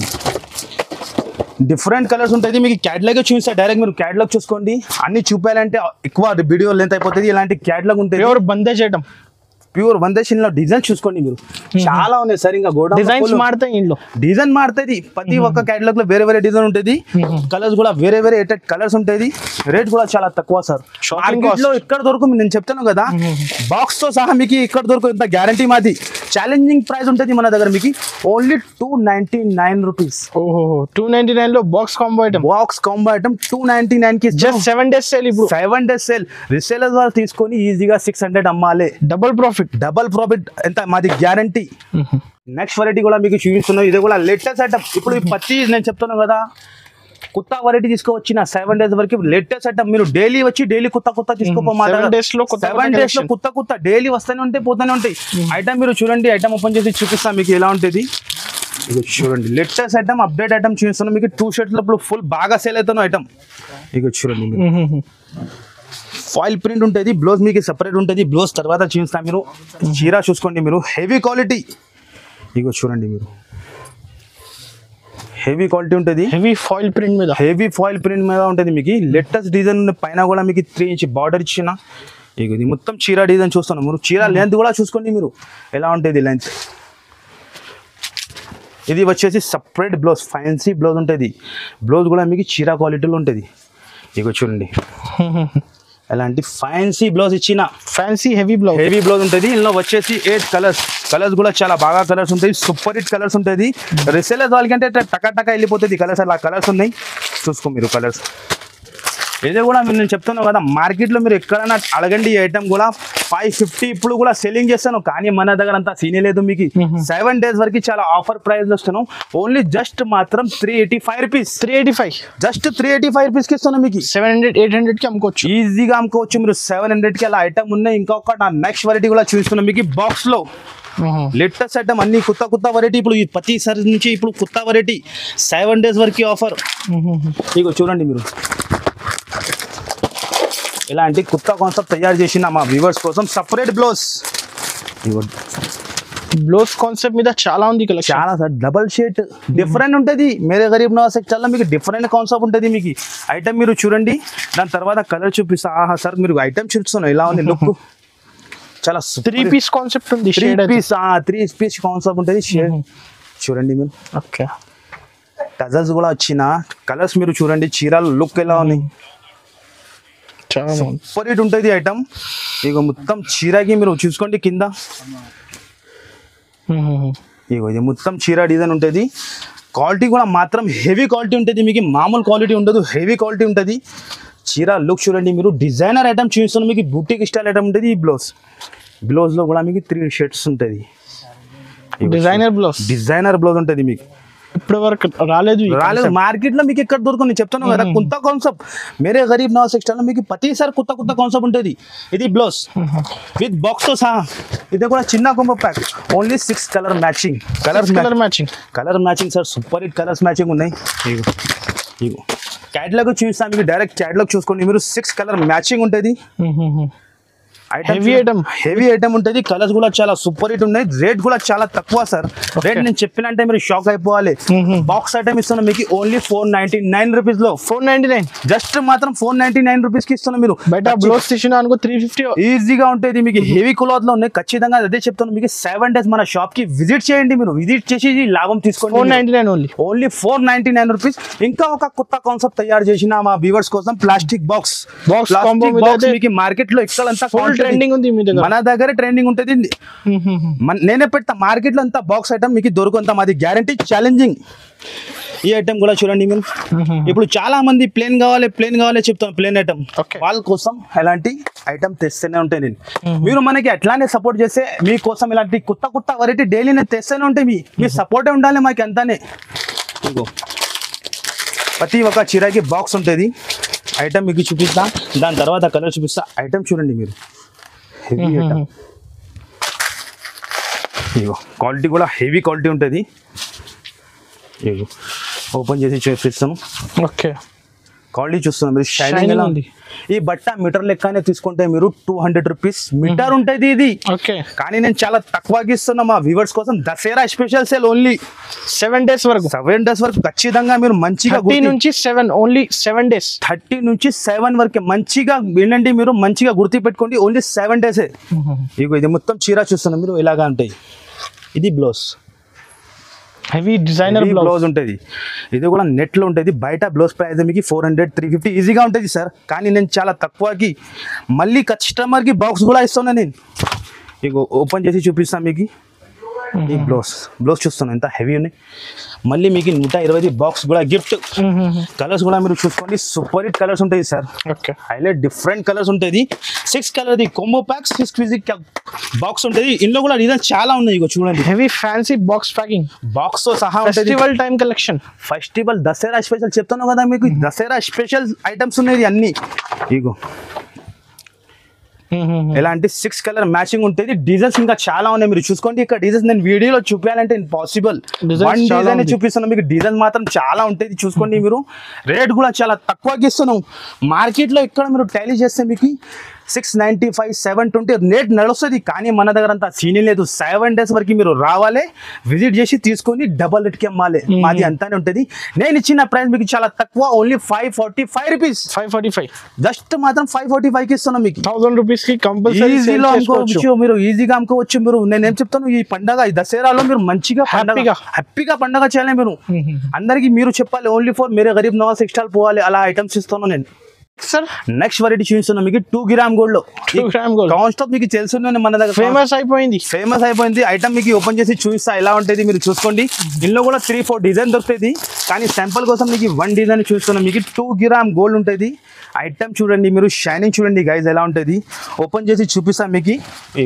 డిఫరెంట్ కలర్స్ ఉంటుంది మీకు. క్యాటలాగ్ చూపిస్తా డైరెక్ట్. మీరు క్యాటలాగ్ చూసుకోండి. అన్ని చూపాలంటే ఎక్కువ వీడియో లెంత్ అయిపోతుంది. ఇలాంటి క్యాటలాగ్ ఉంటుంది. Pure bandhej item. Pure bandhej. ఇందులో డిజైన్ చూసుకోండి మీరు. చాలా ఉన్నాయి సార్. ఇంకా గోడ డిజైన్స్ మారుతాయి. ఇంట్లో డిజైన్ మారుతుంది. ప్రతి ఒక్క క్యాటలాగ్ లో వేరే వేరే డిజైన్ ఉంటుంది. కలర్స్ కూడా వేరే వేరే ఎయిట్ కలర్స్ ఉంటుంది. రేట్ కూడా చాలా తక్కువ సార్. మార్కెట్ లో ఇక్కడ దొరుకు. నేను చెప్తాను కదా, బాక్స్ తో సహా మీకు ఇక్కడ దొరుకు. ఇంత గ్యారంటీ మాది. ఛాలెంజింగ్ ప్రైస్ ఉంటుంది మన దగ్గర మీకు only two ninety nine rupees. ఓహో టూ నైన్టీ నైన్ లో box combo item box combo item two ninety nine కి జస్ట్ సెవెన్ డేస్ సేల్. ఇప్పుడు సెవెన్ డేస్ సేల్ రిసేలర్స్ వాళ్ళు తీసుకొని ఈజీగా సిక్స్ హండ్రెడ్ అమ్మాలి. డబుల్ ప్రాఫిట్ డబల్ ప్రాఫిట్ ఎంత మాది గ్యారంటీ. నెక్స్ట్ వెరైటీ కూడా మీకు చూపిస్తున్నాం. ఇది కూడా లేటెస్ట్ ఐటమ్. ఇప్పుడు ఈ పచ్చి నేను చెప్తున్నాను కదా కొత్త వెరైటీ తీసుకోవచ్చిన సెవెన్ డేస్ వరకు లేటెస్ట్ ఐటమ్. మీరు డైలీ వచ్చి డైలీ కొత్త కొత్త తీసుకోపోమాట. సెవెన్ డేస్ లో సెవెన్ డేస్ లో కొత్త కొత్త డైలీ వస్తూనే ఉంటాయి పోతూనే ఉంటాయి. ఐటమ్ మీరు చూడండి. ఐటమ్ ఓపెన్ చేసి చూపిస్తాను మీకు ఎలా ఉంటుంది. ఇక చూడండి లేటెస్ట్ ఐటమ్ అప్డేట్ ఐటమ్ చూపిస్తున్నాం మీకు. టూ షర్ట్స్ ఇప్పుడు ఫుల్ బాగా సేల్ అవుతాను ఐటమ్. ఇక చూడండి ఫాయిల్ ప్రింట్ ఉంటుంది. బ్లౌజ్ మీకు సపరేట్ ఉంటుంది. బ్లౌజ్ తర్వాత చూపిస్తాను. మీరు చీర చూసుకోండి. మీరు హెవీ క్వాలిటీ. ఇగో చూడండి మీరు హెవీ క్వాలిటీ ఉంటుంది. హెవీ ఫాయిల్ ప్రింట్ మీద హెవీ ఫాయిల్ ప్రింట్ మీద ఉంటుంది మీకు. లేటెస్ట్ డిజైన్ పైన కూడా మీకు త్రీ ఇంచ్ బార్డర్ ఇచ్చిన. ఇక ఇది మొత్తం చీర డిజైన్ చూస్తున్నాం. మీరు చీర లెంత్ కూడా చూసుకోండి మీరు ఎలా ఉంటుంది లెంత్. ఇది వచ్చేసి సపరేట్ బ్లౌజ్ ఫ్యాన్సీ బ్లౌజ్ ఉంటుంది. బ్లౌజ్ కూడా మీకు చీర క్వాలిటీలో ఉంటుంది. ఇక చూడండి ఎలాంటి ఫ్యాన్సీ బ్లౌజ్ ఇచ్చిన. Fancy heavy blouse heavy blouse ఉంటుంది. ఇందులో వచ్చేసి ఎయిట్ కలర్స్. కలర్స్ కూడా చాలా బాగా కలర్స్ ఉంటాయి. సూపర్ హిట్ కలర్స్ ఉంటుంది. రిసేలర్స్ వాళ్ళకంటే టకా టకా వెళ్ళిపోతుంది కలర్స్. అలా కలర్స్ ఉన్నాయి చూసుకో మీరు కలర్స్. ఇది కూడా మీరు నేను చెప్తున్నాను కదా మార్కెట్లో మీరు ఎక్కడైనా అడగండి ఈ ఐటమ్ కూడా ఫైవ్ ఫిఫ్టీ ఇప్పుడు కూడా సెల్లింగ్ చేస్తాను. కానీ మన దగ్గర అంతా సీనే లేదు మీకు. సెవెన్ డేస్ వరకు చాలా ఆఫర్ ప్రైస్ ఇస్తాను. ఓన్లీ జస్ట్ మాత్రం three eighty five rupees. Three eighty five just three eighty five రూపీస్కి ఇస్తాను మీకు. సెవెన్ హండ్రెడ్ ఎయిట్ హండ్రెడ్ కి అమ్ముకోవచ్చు. ఈజీగా అమ్ముకోవచ్చు మీరు. సెవెన్ హండ్రెడ్కి అలా ఐటమ్ ఉన్నాయి. ఇంకొక నా నెక్స్ట్ వెరైటీ కూడా చూస్తున్నాను మీకు బాక్స్ లో. లేటెస్ట్ ఐటమ్ అన్ని కొత్త కొత్త వెరైటీ. ఇప్పుడు ప్రతిసారి నుంచి ఇప్పుడు కొత్త వెరైటీ సెవెన్ డేస్ వరకు ఆఫర్. ఇగో చూడండి మీరు ఇలాంటి కొత్త కాన్సెప్ట్ తయారు చేసిన మా వ్యూవర్స్ కోసం సపరేట్ బ్లౌజ్. బ్లౌజ్ కాన్సెప్ట్ మీద చాలా ఉంది కలెక్షన్. చాలా సార్ డబల్ షేట్ డిఫరెంట్ ఉంటుంది. మేరే గరీబ్ నవాజ్ సెక్టర్లో మీకు డిఫరెంట్ కాన్సెప్ట్ ఉంటుంది మీకు. ఐటమ్ మీరు చూడండి. దాని తర్వాత కలర్ చూపిస్తా. ఆహా సార్ మీరు ఐటమ్ చూపిస్తున్నాను ఎలా ఉంది లుక్. చాలా త్రీ పీస్ కాన్సెప్ట్ ఉంది. Three piece three piece concept ఉంటుంది. షేడ్ చూడండి మీరు. ఓకే టజల్స్ కూడా వచ్చిన కలర్స్ మీరు చూడండి. చీరలు లుక్ ఎలా ఉంది. సూపర్ హిట్ ఉంటుంది ఐటమ్. ఇక మొత్తం చీరకి మీరు చూసుకోండి కింద. ఇగో ఇది మొత్తం చీర డిజైన్ ఉంటుంది. క్వాలిటీ కూడా మాత్రం హెవీ క్వాలిటీ ఉంటుంది మీకు. మామూలు క్వాలిటీ ఉండదు. హెవీ క్వాలిటీ ఉంటుంది. చీర లుక్ చూడండి మీరు. డిజైనర్ ఐటమ్ చూపిస్తున్నాను మీకు. బుటీక్ స్టైల్ ఐటమ్ ఉంటుంది. ఈ బ్లౌజ్ బ్లౌజ్లో కూడా మీకు త్రీ షేడ్స్ ఉంటుంది. డిజైనర్ బ్లౌజ్ డిజైనర్ బ్లౌజ్ ఉంటుంది మీకు. ఇప్పటి వరకు రాలేదు రాలేదు మార్కెట్ లో మీకు ఎక్కడ దొరుకుతుంది చెప్తాను కదా. కొత్త కాన్సెప్ట్ మేరే గరీబ్ నవాజ్ సెక్షన్ లో మీకు ప్రతిసారి కొత్త కొత్త కాన్సెప్ట్ ఉంటుంది. ఇది బ్లౌజ్ విత్ బాక్స్ తో సహా. ఇది కూడా చిన్న combo pack. Only six colour matching. Colour colour matching colour matching sir super hit colours matching ఉన్నాయి. ఇగో ఇగో క్యాట్లాగ్ చూపిస్తాను మీకు. డైరెక్ట్ క్యాట్లాగ్ చూసుకోండి మీరు. సిక్స్ కలర్ మ్యాచింగ్ ఉంటుంది. హెవీ ఐటమ్ హెవీ ఐటమ్ ఉంటుంది. కలర్స్ కూడా చాలా సూపర్ హిట్ ఉన్నాయి. రేట్ కూడా చాలా తక్కువ సార్. రేట్ నేను చెప్పినంటే మీరు షాక్ అయిపోవాలి. బాక్స్ ఐటమ్ ఇస్తాను మీకు only four ninety nine rupees లో. ఫోర్ నైన్టీ నైన్ జస్ట్ మాత్రం ఫోర్ నైన్టీ నైన్ రూపీస్ కి ఇస్తాను మీరు. బయట బ్లౌజ్ తీసిన అనుకో త్రీ ఫిఫ్టీ ఈజీగా ఉంటుంది మీకు. హెవీ క్లాత్ లో ఉన్నాయి. ఖచ్చితంగా అదే చెప్తాను మీకు. సెవెన్ డేస్ మన షాప్ కి విజిట్ చేయండి మీరు. విజిట్ చేసి లాభం తీసుకోండి. Four ninety nine only only four ninety nine rupees. ఇంకా ఒక కొత్త కాన్సెప్ట్ తయారు చేసిన మా వ్యూవర్స్ కోసం ప్లాస్టిక్ బాక్స్. బాక్స్ మీకు మార్కెట్ లో ఎక్కడంతా ట్రెండింగ్ ఉంది. మన దగ్గర ట్రెండింగ్ ఉంటుంది. నేనే పెడతా మార్కెట్ లో అంతా బాక్స్ ఐటమ్ మీకు దొరుకుంతా. మాది గ్యారంటీ ఛాలెంజింగ్. ఈ ఐటమ్ కూడా చూడండి మీరు. ఇప్పుడు చాలా మంది ప్లేన్ కావాలి ప్లేన్ కావాలి చెప్తాం. ప్లేన్ ఐటమ్ వాళ్ళ కోసం ఎలాంటి ఐటమ్ తెస్తూనే ఉంటాయి నేను. మీరు మనకి అట్లానే సపోర్ట్ చేస్తే మీకోసం ఇలాంటి కొత్త కొత్త వెరైటీ డైలీ నేను తెస్తూనే ఉంటాయి. మీ మీ సపోర్టే ఉండాలి మాకు అంతానే. ఇంకో ప్రతి ఒక్క చీరకి బాక్స్ ఉంటుంది. ఐటమ్ మీకు చూపిస్తా. దాని తర్వాత కలర్ చూపిస్తా. ఐటమ్ చూడండి మీరు. Heavy item. ఇగో క్వాలిటీ కూడా హెవీ క్వాలిటీ ఉంటుంది. ఇగో ఓపెన్ చేసి చూపిస్తాను. ఓకే క్వాలిటీ చూస్తున్నాం మీరు. షైనింగ్ ఎలా ఉంది. ఈ బట్ట మీటర్ లెక్కనే తీసుకుంటే మీరు టూ హండ్రెడ్ రూపీస్ మీటర్ ఉంటుంది ఇది. ఓకే కానీ నేను చాలా తక్కువకి ఇస్తున్నా మా వ్యూవర్స్ కోసం. Dussehra special sale only seven days వరకు. సెవెన్ డేస్ వరకు ఖచ్చితంగా మీరు మంచిగా నుంచి seven only seven days thirty నుంచి సెవెన్ వరకు మంచిగా వినండి మీరు. మంచిగా గుర్తు పెట్టుకోండి. ఓన్లీ సెవెన్ డేసే. ఇగో ఇది మొత్తం చీర చూస్తున్నాం మీరు. ఇలాగా ఉంటాయి. ఇది బ్లౌజ్ హెవీ డిజైనర్ బ్లౌజ్ ఉంటుంది. ఇది కూడా నెట్ లో ఉంటుంది. బయట బ్లౌజ్ ప్రైస్ మీకు ఫోర్ హండ్రెడ్ త్రీ ఫిఫ్టీ ఈజీగా ఉంటుంది సార్. కానీ నేను చాలా తక్కువకి మళ్ళీ కస్టమర్ కి బాక్స్ కూడా ఇస్తున్నా నేను. ఇక ఓపెన్ చేసి చూపిస్తాను మీకు. ఈ బ్లౌజ్ బ్లౌజ్ చూస్తున్నాం ఎంత హెవీ ఉన్నాయి. మళ్ళీ మీకు నూట ఇరవై బాక్స్ కూడా గిఫ్ట్. కలర్స్ కూడా మీరు చూసుకోండి, సూపర్ హిట్ కలర్స్ ఉంటాయి sir. Okay, highlight different colours ఉంటుంది. Six colour the combo pack six piece box ఉంటుంది. ఇందులో కూడా డిజైన్స్ చాలా ఉన్నాయి. ఇగో చూడండి, heavy fancy box packing, box తో సహా ఉంటుంది. Festival time collection, festival Dasara special చెప్తాను కదా మీకు, దసరా స్పెషల్ ఐటమ్స్ ఉన్నాయి అన్ని. ఇగో ఎలాంటి సిక్స్ కలర్ మ్యాచింగ్ ఉంటుంది. డిజైన్స్ ఇంకా చాలా ఉన్నాయి, మీరు చూసుకోండి. ఇక్కడ డిజైన్స్ నేను వీడియోలో చూపించాలంటే ఇంపాసిబుల్. వన్ డిజైన్ చూపిస్తున్నాను మీకు, డిజైన్ మాత్రం చాలా ఉంటుంది. చూసుకోండి మీరు, రేట్ కూడా చాలా తక్కువకి ఇస్తున్నాం. మార్కెట్లో ఇక్కడ మీరు టాలీ చేస్తే మీకు six ninety five seven twenty rate నడుస్తుంది. కానీ మన దగ్గర అంతా సీన్ లేదు. సెవెన్ డేస్ వరకు మీరు రావాలి, విజిట్ చేసి తీసుకొని డబల్ రేట్కి అమ్మాలి. మాది అంతానే ఉంటుంది. నేను ఇచ్చిన ప్రైస్ మీకు చాలా తక్కువ, only five forty five rupees. Five forty five just మాత్రం ఫైవ్ ఫార్టీ ఫైవ్ కి ఇస్తున్నాం మీకు. థౌసండ్ రూపీస్ కి కంపల్సరీ ఈజీలో అమ్ముకోవచ్చు, మీరు ఈజీగా అమ్ముకోవచ్చు. మీరు నేనేం చెప్తాను, ఈ పండగ ఈ దసరాలో మీరు మంచిగా హ్యాపీగా హ్యాపీగా పండగ చేయాలి. మీరు అందరికి మీరు చెప్పాలి, ఓన్లీ ఫర్ మీరే గరీబ్ నవాజ్ టెక్స్టైల్ పోవాలి. అలా ఐటమ్స్ ఇస్తాను నేను. సార్ నెక్స్ట్ వెరైటీ చూపిస్తున్నా మీకు, టూ గ్రామ్ గోల్డ్ లో. టూ గ్రామ్ గోల్డ్ కాన్స్టాప్ మీకు తెలుసున్నాను, మన దగ్గర ఫేమస్ అయిపోయింది ఫేమస్ అయిపోయింది ఐటమ్. మీకు ఓపెన్ చేసి చూపిస్తా ఎలా ఉంటుంది, మీరు చూసుకోండి. ఇందులో కూడా త్రీ ఫోర్ డిజైన్ దొరుకుతుంది. కానీ శాంపుల్ కోసం మీకు వన్ డిజైన్ చూస్తున్నా మీకు. టూ గ్రామ్ గోల్డ్ ఉంటుంది. ఐటమ్ చూడండి మీరు, షైనింగ్ చూడండి గైజ్ ఎలా ఉంటుంది. ఓపెన్ చేసి చూపిస్తా మీకు.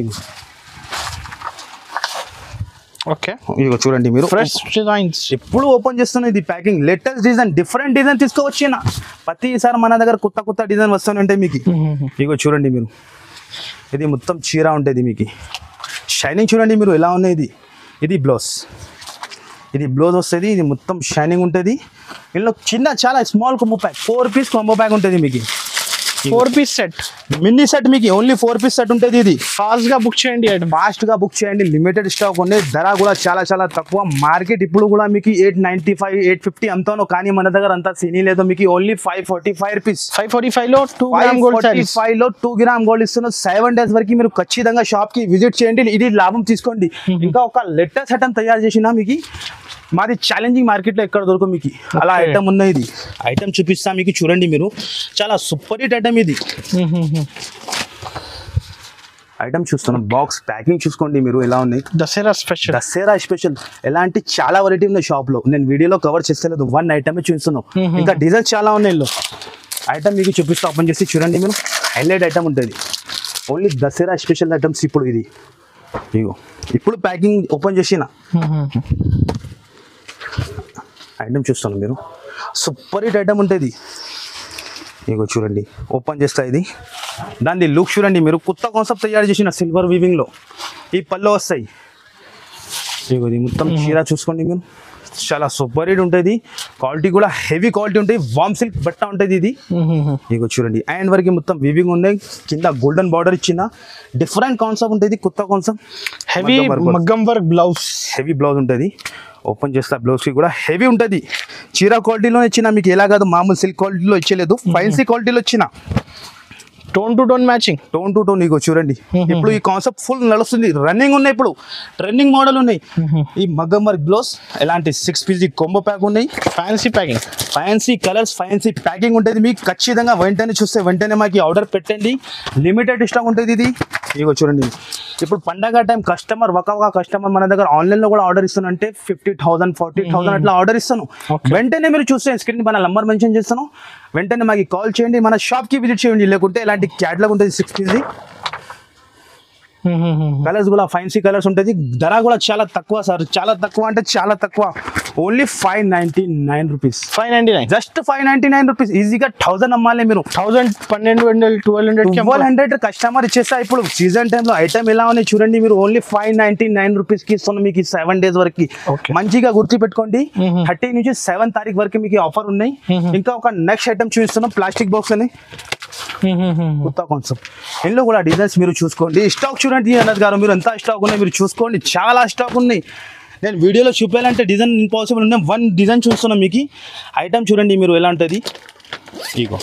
ఓకే, ఇగో చూడండి మీరు, ఫ్రెష్ డిజైన్స్ ఎప్పుడు ఓపెన్ చేస్తున్నా. ఇది packing latest design, different design తీసుకువచ్చిన. ప్రతిసారి మన దగ్గర కొత్త కొత్త డిజైన్ వస్తూనే ఉంటాయి మీకు. ఇగో చూడండి మీరు, ఇది మొత్తం చీర ఉంటుంది మీకు. షైనింగ్ చూడండి మీరు ఎలా ఉన్నాయి. ఇది ఇది బ్లౌజ్, ఇది బ్లౌజ్ వస్తుంది. ఇది మొత్తం షైనింగ్ ఉంటుంది. ఇందులో చిన్న చాలా small combo pack, four piece combo pack ఉంటుంది మీకు. Four piece set, mini set మీకు ఓన్లీ ఫోర్ పీస్ సెట్ ఉంటుంది. ఇది ఫాస్ట్ గా బుక్ చేయండి, ఫాస్ట్ గా బుక్ చేయండి. లిమిటెడ్ స్టాక్ ఉంది. ధర కూడా చాలా చాలా తక్కువ. మార్కెట్ ఇప్పుడు కూడా మీకు eight ninety five eight fifty అమ్ముతాను. కానీ మన దగ్గర అంతా సీనీ లేదు. మీకు only five forty five rupees. Five forty five లో టూ గ్రామ్ గోల్డ్ ఫైవ్ లో టూ గ్రామ్ గోల్డ్ ఇస్తున్నాం. సెవెన్ డేస్ వరకు మీరు ఖచ్చితంగా షాప్ కి విజిట్ చేయండి. ఇది లాభం తీసుకోండి. ఇంకా ఒక లేటెస్ట్ ఐటమ్ తయారు చేసిన మీకు, మాది ఛాలెంజింగ్ మార్కెట్ లో ఎక్కడ దొరకదు మీకు. అలా ఐటమ్ ఉన్నాయి. ఇది ఐటమ్ చూపిస్తా మీకు, చూడండి మీరు. చాలా సూపర్ హిట్ ఐటమ్ ఇది. ఐటమ్ చూస్తున్నాం. బాక్స్ ప్యాకింగ్ చూసుకోండి మీరు ఎలా ఉన్నాయి. దసరా స్పెషల్, దసరా స్పెషల్ ఎలాంటి చాలా వెరైటీ ఉన్నాయి షాప్ లో. నేను వీడియోలో కవర్ చేస్తలేదు, వన్ ఐటమే చూస్తున్నాం. ఇంకా డిజైన్స్ చాలా ఉన్నాయి. ఇందులో ఐటమ్ మీకు చూపిస్తా. ఓపెన్ చేసి చూడండి మీరు, హైలైట్ ఐటమ్ ఉంటుంది. Only Dussehra special items. ఇప్పుడు ఇది ఇగో ఇప్పుడు ప్యాకింగ్ ఓపెన్ చేసిన ఐటమ్ చూస్తాను మీరు. సూపర్ హిట్ ఐటమ్ ఉంటుంది. ఇగో చూడండి, ఓపెన్ చేస్తా. ఇది దాని లుక్ చూడండి మీరు. కొత్త కాన్సెప్ట్ తయారు చేసిన సిల్వర్ వీవింగ్లో ఈ పళ్ళు వస్తాయి. ఇగో ఇది మొత్తం చీర చూసుకోండి మీరు. చాలా సూపర్ హిట్ ఉంటుంది. క్వాలిటీ కూడా హెవీ క్వాలిటీ ఉంటుంది. వామ్ సిల్క్ బట్ట ఉంటుంది ఇది. ఇగో చూడండి, హ్యాండ్ వరకు మొత్తం వీవింగ్ ఉన్నాయి. కింద గోల్డెన్ బార్డర్ ఇచ్చిన డిఫరెంట్ కాన్సెప్ట్ ఉంటుంది. కొత్త కాన్సెప్ట్ హెవీ మగ్గం వర్క్ బ్లౌజ్, హెవీ బ్లౌజ్ ఉంటుంది. ఓపెన్ చేస్తా. బ్లౌజ్కి కూడా హెవీ ఉంటుంది. చీర క్వాలిటీలో ఇచ్చిన మీకు, ఎలా కాదు మామూలు సిల్క్ క్వాలిటీలో ఇచ్చలేదు, ఫ్యాన్సీ క్వాలిటీలో ఇచ్చిన. Tone to tone matching, tone to tone. ఇగో చూడండి, ఇప్పుడు ఈ కాన్సెప్ట్ ఫుల్ నడుస్తుంది. రన్నింగ్ ఉన్నాయి, ఇప్పుడు ట్రెండింగ్ మోడల్ ఉన్నాయి. ఈ మగ్గం వర్క్ బ్లౌజ్ ఎలాంటి సిక్స్ పీస్ కాంబో ప్యాక్ ఉన్నాయి. Fancy packing, fancy colours, fancy packing ఉంటుంది మీకు. ఖచ్చితంగా వెంటనే చూస్తే వెంటనే మాకు ఆర్డర్ పెట్టండి. లిమిటెడ్ స్టాక్ ఉంటుంది ఇది. ఇగో చూడండి, ఇప్పుడు పండగ టైం కస్టమర్ ఒక ఒక కస్టమర్ మన దగ్గర ఆన్లైన్ లో కూడా ఆర్డర్ ఇస్తాను అంటే ఫిఫ్టీ థౌసండ్ ఫార్టీ థౌసండ్ అట్లా ఆర్డర్ ఇస్తాను. వెంటనే మీరు చూస్తే స్క్రీన్ మన నంబర్ మెన్షన్ చేస్తాను. వెంటనే మాకు కాల్ చేయండి, మన షాప్ కి విజిట్ చేయండి. లేకుంటే ఇలాంటి క్యాట్లాగ్ ఉంటుంది సిక్స్ పీస్. కలర్స్ కూడా ఫ్యాన్సీ కలర్స్ ఉంటుంది. ధర కూడా చాలా తక్కువ సార్, చాలా తక్కువ అంటే చాలా తక్కువ. Only five ninety nine rupees. Five ninety nine just five ninety nine rupees. ఈజీగా థౌసండ్ అమ్మాలి మీరు. థౌసండ్ పన్నెండు వందలు twelve hundred twelve hundred customer ఇచ్చేస్తా. ఇప్పుడు సీజన్ టైంలో ఐటమ్ ఎలా ఉన్నాయి చూడండి మీరు. Only five ninety nine rupees కి ఇస్తున్నాం మీకు సెవెన్ డేస్ వరకు. మంచిగా గుర్తు పెట్టుకోండి, థర్టీ నుంచి సెవెన్ తారీఖు వరకు మీకు ఆఫర్ ఉన్నాయి. ఇంకా ఒక నెక్స్ట్ ఐటమ్ చూపిస్తున్నాం ప్లాస్టిక్ బాక్స్ అని, కొత్త కాన్సెప్ట్. ఇందులో కూడా డిజైన్స్ మీరు చూసుకోండి. స్టాక్ చూడండి అన్నది గారు, మీరు ఎంత స్టాక్ ఉన్నాయి మీరు చూసుకోండి. చాలా స్టాక్ ఉన్నాయి. నేను వీడియోలో చూపించాలంటే డిజైన్ ఇంపాసిబుల్ ఉన్నాయి. వన్ డిజైన్ చూస్తున్నాం మీకు. ఐటమ్ చూడండి మీరు ఎలా ఉంటుంది. ఇగో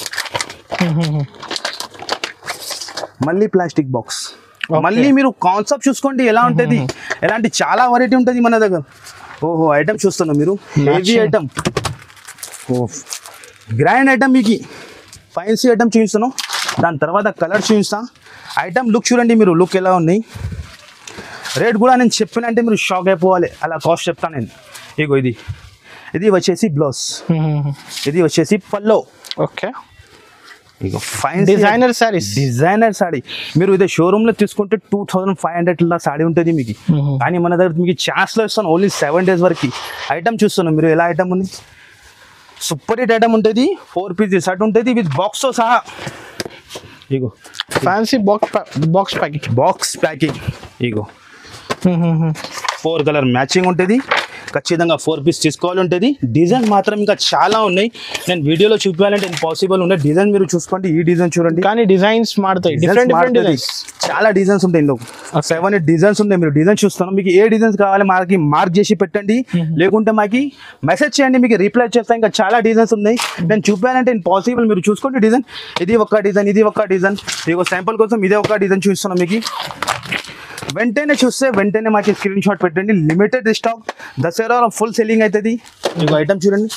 మళ్ళీ ప్లాస్టిక్ బాక్స్. మళ్ళీ మీరు కాన్సెప్ట్ చూసుకోండి ఎలా ఉంటుంది. ఎలాంటి చాలా వెరైటీ ఉంటుంది మన దగ్గర. ఓహో ఐటమ్ చూస్తున్నాం మీరు. హెవీ ఐటమ్, ఓ గ్రాండ్ ఐటమ్ మీకు. ఫ్యాన్సీ ఐటమ్ చూపిస్తాను, దాని తర్వాత కలర్ చూపిస్తా. ఐటమ్ లుక్ చూడండి మీరు, లుక్ ఎలా ఉన్నాయి. రేట్ కూడా నేను చెప్పినంటే మీరు షాక్ అయిపోవాలి, అలా కాస్ట్ చెప్తాను నేను. ఇగో ఇది ఇది వచ్చేసి బ్లౌజ్, ఇది వచ్చేసి పల్లో. ఓకే, ఇగో fine designer saris, designer sari. మీరు ఇదే షోరూమ్ లో తీసుకుంటే టూ థౌసండ్ ఫైవ్ హండ్రెడ్ లా సాడీ ఉంటుంది మీకు, కానీ మన దగ్గర మీకు ఛాన్స్ లో ఇస్తాను ఓన్లీ సెవెన్ డేస్ వరకు. ఐటమ్ చూస్తున్నాం మీరు, ఎలా ఐటమ్ ఉంది, సూపర్ హిట్ ఐటమ్ ఉంటుంది. ఫోర్ పీస్ షర్ట్ ఉంటుంది విత్ బాక్స్ తో సహా. ఇగో fancy box box packing, box packing. ఇగో ఫోర్ కలర్ మ్యాచింగ్ ఉంటుంది, ఖచ్చితంగా ఫోర్ పీస్ తీసుకోవాలి ఉంటుంది. డిజైన్ మాత్రం ఇంకా చాలా ఉన్నాయి, నేను వీడియోలో చూపించాలంటే ఇంపాసిబుల్ ఉన్నాయి. డిజైన్ మీరు చూసుకోండి, ఈ డిజైన్ చూడండి, కానీ డిజైన్స్ మారుతాయి, డిఫరెంట్ డిఫరెంట్ డిజైన్స్, చాలా డిజైన్స్ ఉంటాయి ఇందులో. సెవెన్ ఎయిట్ డిజైన్స్ ఉన్నాయి, మీరు డిజైన్ చూస్తాను, మీకు ఏ డిజైన్స్ కావాలి మాకి మార్క్ చేసి పెట్టండి, లేకుంటే మాకి మెసేజ్ చేయండి, మీకు రిప్లై చేస్తాను. ఇంకా చాలా డిజైన్స్ ఉన్నాయి, నేను చూపించాలంటే ఇంపాసిబుల్. మీరు చూసుకోండి డిజైన్, ఇది ఒక డిజైన్, ఇది ఒక డిజైన్. మీకు శాంపుల్ కోసం ఇదే ఒక డిజైన్ చూస్తున్నాను మీకు. వెంటనే చూస్తే వెంటనే మాకు స్క్రీన్ షాట్ పెట్టండి. Limited stock, Dussehra full selling అవుతుంది. మీకు ఐటమ్ చూడండి,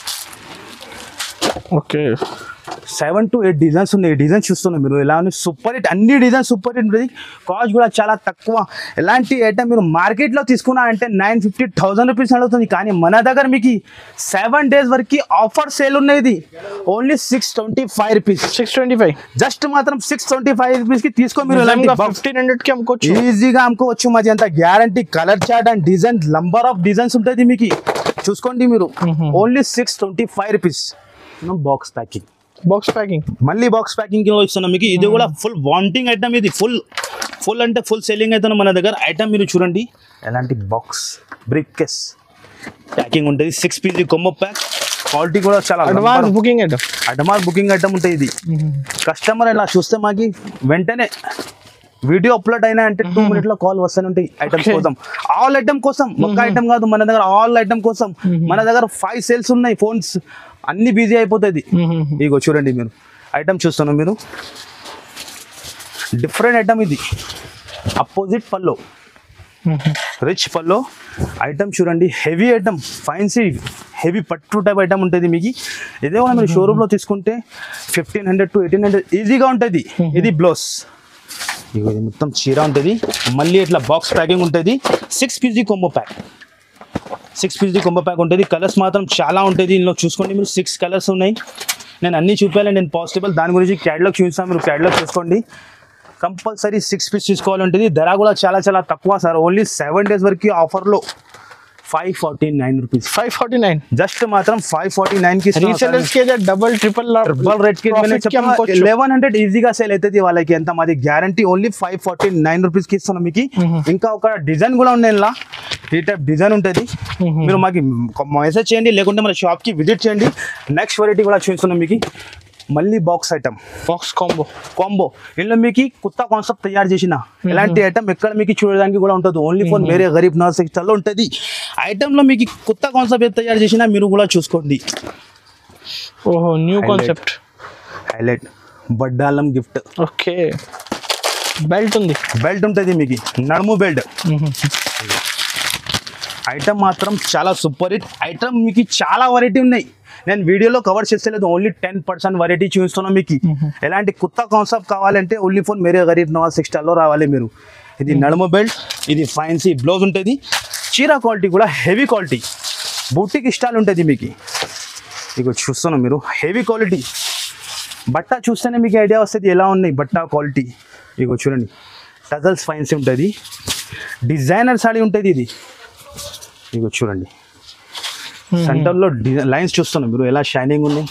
okay seven to eight designs ఉన్నాయి. డిజైన్స్ చూస్తున్నాం మీరు, ఎలా ఉంది, సూపర్ హిట్, అన్ని డిజైన్స్ సూపర్ హిట్ ఉంటుంది. కాస్ట్ కూడా చాలా తక్కువ. ఎలాంటి ఐటమ్ మీరు మార్కెట్లో తీసుకున్నా అంటే నైన్ ఫిఫ్టీ థౌసండ్ రూపీస్ అడుగుతుంది, కానీ మన దగ్గర మీకు సెవెన్ డేస్ వరకు ఆఫర్ సేల్ ఉన్నది. Only six twenty five rupees, six twenty five just మాత్రం సిక్స్ ట్వంటీ ఫైవ్ రూపీస్ కి తీసుకో. మీరు ఫిఫ్టీన్ హండ్రెడ్ కి అమ్ముకోవచ్చు, ఈజీగా అమ్ముకోవచ్చు. మాది అంత guarantee. Colour chart and design, number of designs ఉంటుంది మీకు, చూసుకోండి మీరు. Only six twenty five rupees. Box packing, box packing, మళ్ళీ బాక్స్ ప్యాకింగ్ ఇస్తున్నాం మీకు. ఇది కూడా ఫుల్ వాంటింగ్ ఐటమ్, ఇది ఫుల్ ఫుల్ అంటే ఫుల్ సెల్లింగ్ అవుతుంది మన దగ్గర. ఐటమ్ మీరు చూడండి, ఎలాంటి బాక్స్ బ్రిక్ కేస్ ప్యాకింగ్ ఉంటుంది. Six piece combo pack, quality కూడా చాలా advance booking item, advance booking item ఉంటుంది ఇది. కస్టమర్ ఇలా చూస్తే మాకి వెంటనే వీడియో అప్లోడ్ అయినా అంటే టూ మినిట్ లో కాల్ వస్తూనే ఉంటాయి ఐటమ్స్ కోసం. ఆల్ ఐటమ్ కోసం, ఒక్క ఐటమ్ కాదు మన దగ్గర, ఆల్ ఐటమ్ కోసం. మన దగ్గర ఫైవ్ సేల్స్ ఉన్నాయి, ఫోన్స్ అన్ని బిజీ అయిపోతుంది. ఇగో చూడండి మీరు, ఐటమ్ చూస్తున్నాం మీరు, డిఫరెంట్ ఐటమ్ ఇది. Opposite pallu, rich pallu item చూడండి. హెవీ ఐటమ్, ఫైన్సీ హెవీ పట్టు టైప్ ఐటమ్ ఉంటుంది మీకు. ఇదే కూడా మీరు షోరూమ్ లో తీసుకుంటే fifteen hundred to eighteen hundred ఈజీగా ఉంటుంది. ఇది బ్లౌజ్, ఇది మొత్తం చీర ఉంటుంది. మళ్ళీ ఇట్లా బాక్స్ ప్యాకింగ్ ఉంటుంది. Six piece combo pack, six piece combo pack ఉంటుంది. కలర్స్ మాత్రం చాలా ఉంటుంది ఇందులో, చూసుకోండి మీరు. సిక్స్ కలర్స్ ఉన్నాయి, నేను అన్నీ చూపించాలి, నేను పాసిబుల్. దాని గురించి క్యాటలాగ్ చూపిస్తాను, మీరు క్యాటలాగ్ చూసుకోండి. కంపల్సరీ సిక్స్ పీస్ తీసుకోవాలి ఉంటుంది. ధర కూడా చాలా చాలా తక్కువ సార్, ఓన్లీ సెవెన్ డేస్ వరకు ఆఫర్లో five forty nine rupees, five forty nine just మాత్రం ఫైవ్ ఫార్టీ నైన్ కి. రీసెలర్స్ కి డబల్ ట్రిపుల్ ట్రిపుల్ రేట్ కి లెవెన్ హండ్రెడ్ ఈజీగా సేల్ అవుతుంది వాళ్ళకి. ఎంత మాది guarantee, only five forty nine rupees కి ఇస్తున్నాం మీకు. ఇంకా ఒక డిజైన్ కూడా ఉన్నాయి ఇలా, ఈ టైప్ డిజైన్ ఉంటుంది. మీరు మాకు మెసేజ్ చేయండి, లేకుంటే మన షాప్ కి విజిట్ చేయండి. నెక్స్ట్ వెరైటీ కూడా చూస్తున్నాం మీకు. మళ్ళీ box item, box combo combo ఇందులో మీకు కొత్త కాన్సెప్ట్ తయారు చేసిన ఎలాంటి ఐటమ్ ఎక్కడ మీకు చూడడానికి కూడా ఉంటుంది. ఓన్లీ ఫర్ మేరే గరీబ్ నవాజ్ సెక్టర్లో ఉంటుంది. ఐటమ్లో మీకు కొత్త కాన్సెప్ట్ తయారు చేసినా మీరు కూడా చూసుకోండి. ఓహో, న్యూ కాన్సెప్ట్, హైలైట్ బడ్డాలం గిఫ్ట్. ఓకే, బెల్ట్ ఉంది, బెల్ట్ ఉంటుంది మీకు, నడుము బెల్ట్. ఐటమ్ మాత్రం చాలా సూపర్ హిట్ ఐటమ్. మీకు చాలా వెరైటీ ఉన్నాయి, నేను వీడియోలో కవర్ చేస్తలేదు, ఓన్లీ టెన్ పర్సెంట్ వెరైటీ చూస్తున్నాం మీకు. ఎలాంటి కొత్త కాన్సెప్ట్ కావాలంటే ఓన్లీ ఫోన్ మేరే గరీబ్ నవాజ్ సెక్టర్లో రావాలి మీరు. ఇది నడుము బెల్ట్, ఇది ఫైన్సీ బ్లౌజ్ ఉంటుంది. చీర క్వాలిటీ కూడా హెవీ క్వాలిటీ, బూటిక్ స్టైల్ ఉంటుంది మీకు. ఇక చూస్తున్నాం మీరు, హెవీ క్వాలిటీ. బట్ట చూస్తేనే మీకు ఐడియా వస్తుంది ఎలా ఉన్నాయి బట్ట క్వాలిటీ. ఇక చూడండి, టజల్స్ ఫైన్సీ ఉంటుంది, డిజైనర్ సాడీ ఉంటుంది ఇది. ఇక చూడండి, సెంటర్లో డిజైన్ లైన్స్ చూస్తున్నాం మీరు, ఎలా షైనింగ్ ఉన్నాయి.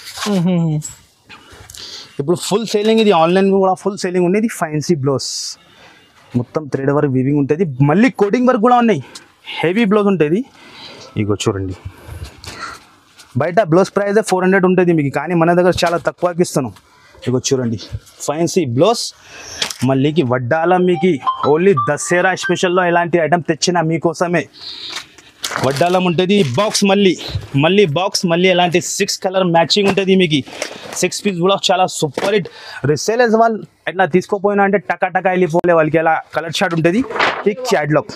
ఇప్పుడు ఫుల్ సేలింగ్ ఇది, ఆన్లైన్ కూడా ఫుల్ సేలింగ్ ఉంది. ఇది ఫైన్సీ బ్లౌజ్, మొత్తం థ్రెడ్ వర్క్ వీవింగ్ ఉంటుంది. మళ్ళీ కోడింగ్ వర్క్ కూడా ఉన్నాయి, హెవీ బ్లౌజ్ ఉంటుంది. ఇగో చూడండి, బయట బ్లౌజ్ ప్రైస్ ఫోర్ హండ్రెడ్ ఉంటుంది మీకు, కానీ మన దగ్గర చాలా తక్కువకి ఇస్తున్నాం. ఇగో చూడండి, ఫైన్సీ బ్లౌజ్. మళ్ళీకి వడ్డాల మీకు ఓన్లీ దసరా స్పెషల్లో ఇలాంటి ఐటమ్ తెచ్చిన మీకోసమే. వడ్డాలం ఉంటుంది. బాక్స్ మళ్ళీ మళ్ళీ బాక్స్ మళ్ళీ ఎలాంటి సిక్స్ కలర్ మ్యాచింగ్ ఉంటుంది మీకు. సిక్స్ పీస్ కూడా చాలా సూపర్ హిట్. రిసేలర్స్ వాళ్ళు ఎట్లా తీసుకోపోయినా అంటే టకా టకా వెళ్ళిపోలే వాళ్ళకి, ఎలా కలర్ షార్ట్ ఉంటుంది. ఈ క్యాట్లాగ్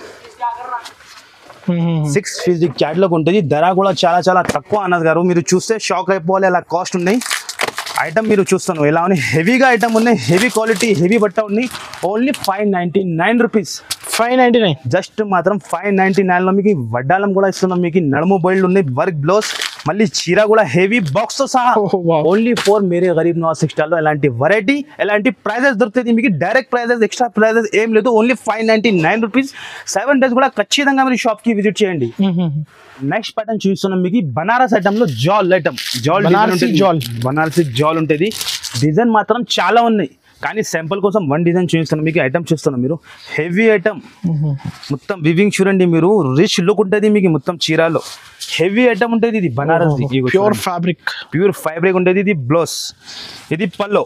సిక్స్ పీస్ క్యాట్లాగ్ ఉంటుంది. ధర కూడా చాలా చాలా తక్కువ అన్నది గారు, మీరు చూస్తే షాక్ అయిపోవాలి, అలా కాస్ట్ ఉన్నాయి. ఐటమ్ మీరు చూస్తాను ఎలా ఉన్నాయి, హెవీగా ఐటమ్ ఉన్నాయి, హెవీ క్వాలిటీ హెవీ బట్ట ఉన్నాయి. Only five ninety nine rupees, five ninety nine just మాత్రం ఫైవ్ నైన్టీ నైన్ లో మీకు వడ్డాలం కూడా ఇస్తున్నాం. మీకు నడుము బయళ్ళు ఉన్నాయి, వర్క్ బ్లౌజ్, మళ్ళీ చీర కూడా హెవీ బాక్స్ తో సహా. Only for Mere Garib Nawaz textile లో ఎలాంటి వెరైటీ ఎలాంటి ప్రైజెస్ దొరుకుతుంది మీకు. డైరెక్ట్ ప్రైజెస్ ఎక్స్ట్రా ప్రైజెస్ ఏం లేదు. Only five ninety nine rupees. Seven days కూడా ఖచ్చితంగా మీరు షాప్ కి విజిట్ చేయండి. నెక్స్ట్ ప్యాటర్న్ చూస్తున్నాం మీకు బనారస్ ఐటమ్ లో జాల్ ఐటమ్. జాల్ జాల్ బనారసి జాల్ ఉంటుంది. డిజైన్ మాత్రం చాలా ఉన్నాయి, కానీ శాంపుల్ కోసం వన్ డిజైన్ చూపిస్తున్నాం మీకు. ఐటమ్ చూస్తున్నాం మీరు, హెవీ ఐటమ్ మొత్తం వివింగ్ చూడండి మీరు. రిచ్ లుక్ ఉంటుంది మీకు మొత్తం చీరాలో. హెవీ ఐటమ్ ఉంటుంది ఇది Banaras, pure fabric pure fabric ఉంటుంది. ఇది బ్లౌజ్, ఇది pallu.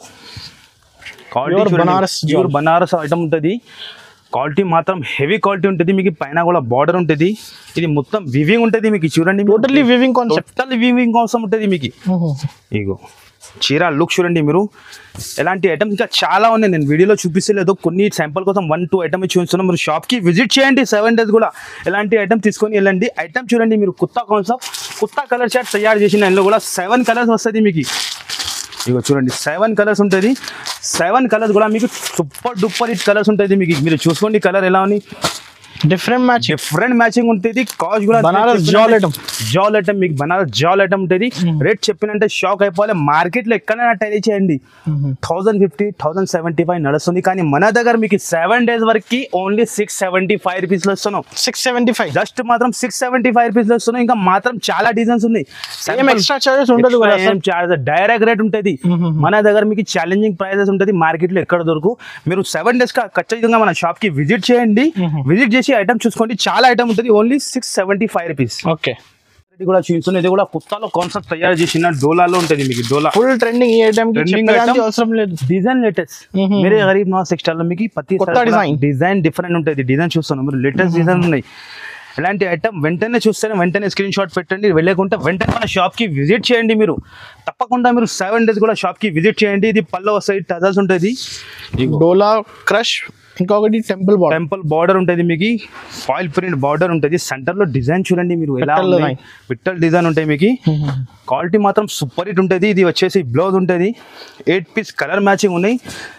Quality Banaras pure Banaras item ఉంటుంది. క్వాలిటీ మాత్రం హెవీ క్వాలిటీ ఉంటుంది మీకు. పైన కూడా బార్డర్ ఉంటుంది. ఇది మొత్తం వివింగ్ ఉంటుంది మీకు. చూడండి totally weaving concept, total weaving కోసం ఉంటుంది మీకు. ఇగో చీర లుక్ చూడండి మీరు. ఎలాంటి ఐటమ్స్ ఇంకా చాలా ఉన్నాయి, నేను వీడియోలో చూపిస్తలేదు. కొన్ని శాంపుల్ కోసం వన్ టూ ఐటమ్ చూస్తున్నాం. మీరు షాప్కి విజిట్ చేయండి. సెవెన్ డేస్ కూడా ఎలాంటి ఐటమ్ తీసుకొని వెళ్ళండి. ఐటమ్ చూడండి మీరు, కొత్త కాన్సెప్ట్, కొత్త కలర్ చార్ట్ తయారు చేసిన అందులో కూడా సెవెన్ కలర్స్ వస్తుంది మీకు. ఇగో చూడండి సెవెన్ కలర్స్ ఉంటుంది. సెవెన్ కలర్స్ కూడా మీకు సూపర్ డూపర్ హిట్ కలర్స్ ఉంటుంది మీకు. మీరు చూసుకోండి కలర్ ఎలా ఉంది, డిఫరెంట్ మ్యాచ్ డిఫరెంట్ మ్యాచింగ్ ఉంటుంది. కాస్ట్ కూడా బనారస్ జాల్ ఐటమ్, జాల్ ఐటమ్ మీకు బనారస్ జాల్ ఐటమ్ ఉంటుంది. రేట్ చెప్పినంటే షాక్ అయిపోవాలి. మార్కెట్ లో ఎక్కడైనా ట్రై చేయండి, thousand fifty thousand seventy five నడుస్తుంది. కానీ మన దగ్గర మీకు సెవెన్ డేస్ వరకు only six seventy five rupees లో ఇస్తున్నాం. సిక్స్ సెవెంటీ ఫైవ్ జస్ట్ మాత్రం సిక్స్ సెవెంటీ ఫైవ్ రూపీస్ లో ఇస్తున్నాం. ఇంకా మాత్రం చాలా డిజైన్స్ ఉన్నాయి. ఎక్స్ట్రా చార్జెస్ ఉండదు, డైరెక్ట్ రేట్ ఉంటుంది. మన దగ్గర మీకు ఛాలెంజింగ్ ప్రైజెస్ ఉంటుంది. మార్కెట్ లో ఎక్కడ దొరకు. మీరు సెవెన్ డేస్ ఖచ్చితంగా మన షాప్ కి విజిట్ చేయండి. విజిట్ చేసి ఐటమ్ చూసుకోండి. చాలా ఐటమ్ ఉంటుంది. Only six seventy five rupees. Okay, ఇది కూడా చూస్తుంది. ఇది కూడా కొత్తలో కాన్సెప్ట్ తయారు చేసిన డోలాలో ఉంటుంది మీకు. డోలా ఫుల్ ట్రెండింగ్. ఈ ఐటమ్ కి అవసరం లేదు. డిజైన్ లేటెస్ట్ మీరే గరీబ్ నవాజ్ టెక్స్టైల్ లో మీకు ప్రతి డిజైన్ డిజైన్ డిఫరెంట్ ఉంటుంది. డిజైన్ చూస్తున్నాం మీరు, లేటెస్ట్ డిజైన్ ఉన్నాయి. ఇలాంటి ఐటమ్ వెంటనే చూస్తేనే వెంటనే స్క్రీన్ షాట్ పెట్టండి. వెళ్ళకుండా వెంటనే మన షాప్కి విజిట్ చేయండి. మీరు తప్పకుండా మీరు సెవెన్ డేస్ కూడా షాప్కి విజిట్ చేయండి. ఇది పల్లో సైడ్ టజల్స్ ఉంటుంది. డోలా క్రష్, ఇంకొకటి టెంపుల్ బార్డర్, టెంపుల్ బార్డర్ ఉంటుంది మీకు. ఫాయిల్ ప్రింట్ బార్డర్ ఉంటుంది. సెంటర్ లో డిజైన్ చూడండి మీరు ఎలా ఉన్నాయి. పిట్టల్ డిజైన్ ఉంటాయి మీకు. క్వాలిటీ మాత్రం సూపర్ హిట్ ఉంటుంది. ఇది వచ్చేసి బ్లౌజ్ ఉంటుంది. ఎయిట్ పీస్ కలర్ మ్యాచింగ్ ఉన్నాయి.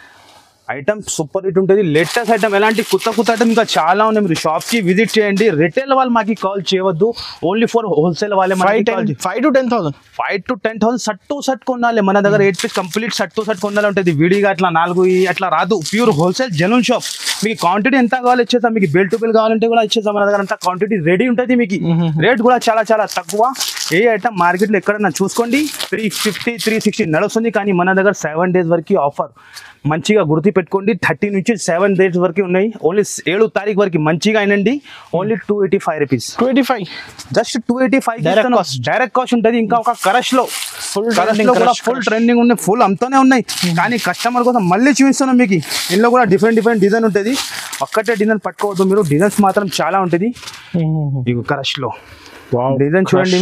ఐటమ్ సూపర్ హిట్ ఉంటుంది. లేటెస్ట్ ఐటమ్, ఎలాంటి కొత్త కొత్త ఐటమ్ ఇంకా చాలా ఉన్నాయి. మీరు షాప్ కి విజిట్ చేయండి. రిటైల్ వాళ్ళు మాకు కాల్ చేయవద్దు. ఓన్లీ ఫర్ హోల్సేల్ వాళ్ళే. Five to ten thousand five to ten thousand shirt to shirt కొనాలి. మన దగ్గర eight piece complete shirt to shirt కొనాలి ఉంటుంది. విడిగా అట్లా నాలుగు అట్లా రాదు. Pure wholesale genuine shop. మీకు క్వాంటిటీ ఎంత కావాలో ఇచ్చేస్తాం. మీకు బెల్ టు బెల్ కావాలంటే కూడా ఇచ్చేస్తాం. మన దగ్గర అంతా క్వాంటిటీ రెడీ ఉంటుంది మీకు. రేట్ కూడా చాలా చాలా తక్కువ. ఏ ఐటమ్ మార్కెట్ లో ఎక్కడన్నా చూసుకోండి త్రీ ఫిఫ్టీ త్రీ సిక్స్టీ నడుస్తుంది. కానీ మన దగ్గర సెవెన్ డేస్ వరకు ఆఫర్. మంచిగా గుర్తు పెట్టుకోండి. థర్టీ నుంచి సెవెన్ డేస్ వరకు ఉన్నాయి. ఓన్లీ ఏడు తారీఖు వరకు మంచిగా అయినండి. Only two eighty five rupees. Two eighty five just two eighty five direct cost ఉంటుంది. ఇంకా ఒక కరష్ లో ఫుల్ ఫుల్ ట్రెండింగ్ ఉన్నాయి. ఫుల్ అంతనే ఉన్నాయి. కానీ కస్టమర్ కోసం మళ్ళీ చూపిస్తున్నాం మీకు. ఇందులో కూడా డిఫరెంట్ డిఫరెంట్ డిజైన్ ఉంటుంది. ఒక్కటే డిజైన్ పట్టుకోవద్దు మీరు. డిజైన్స్ మాత్రం చాలా ఉంటుంది. ఇక కరష్ లో డిజైన్ చూడండి.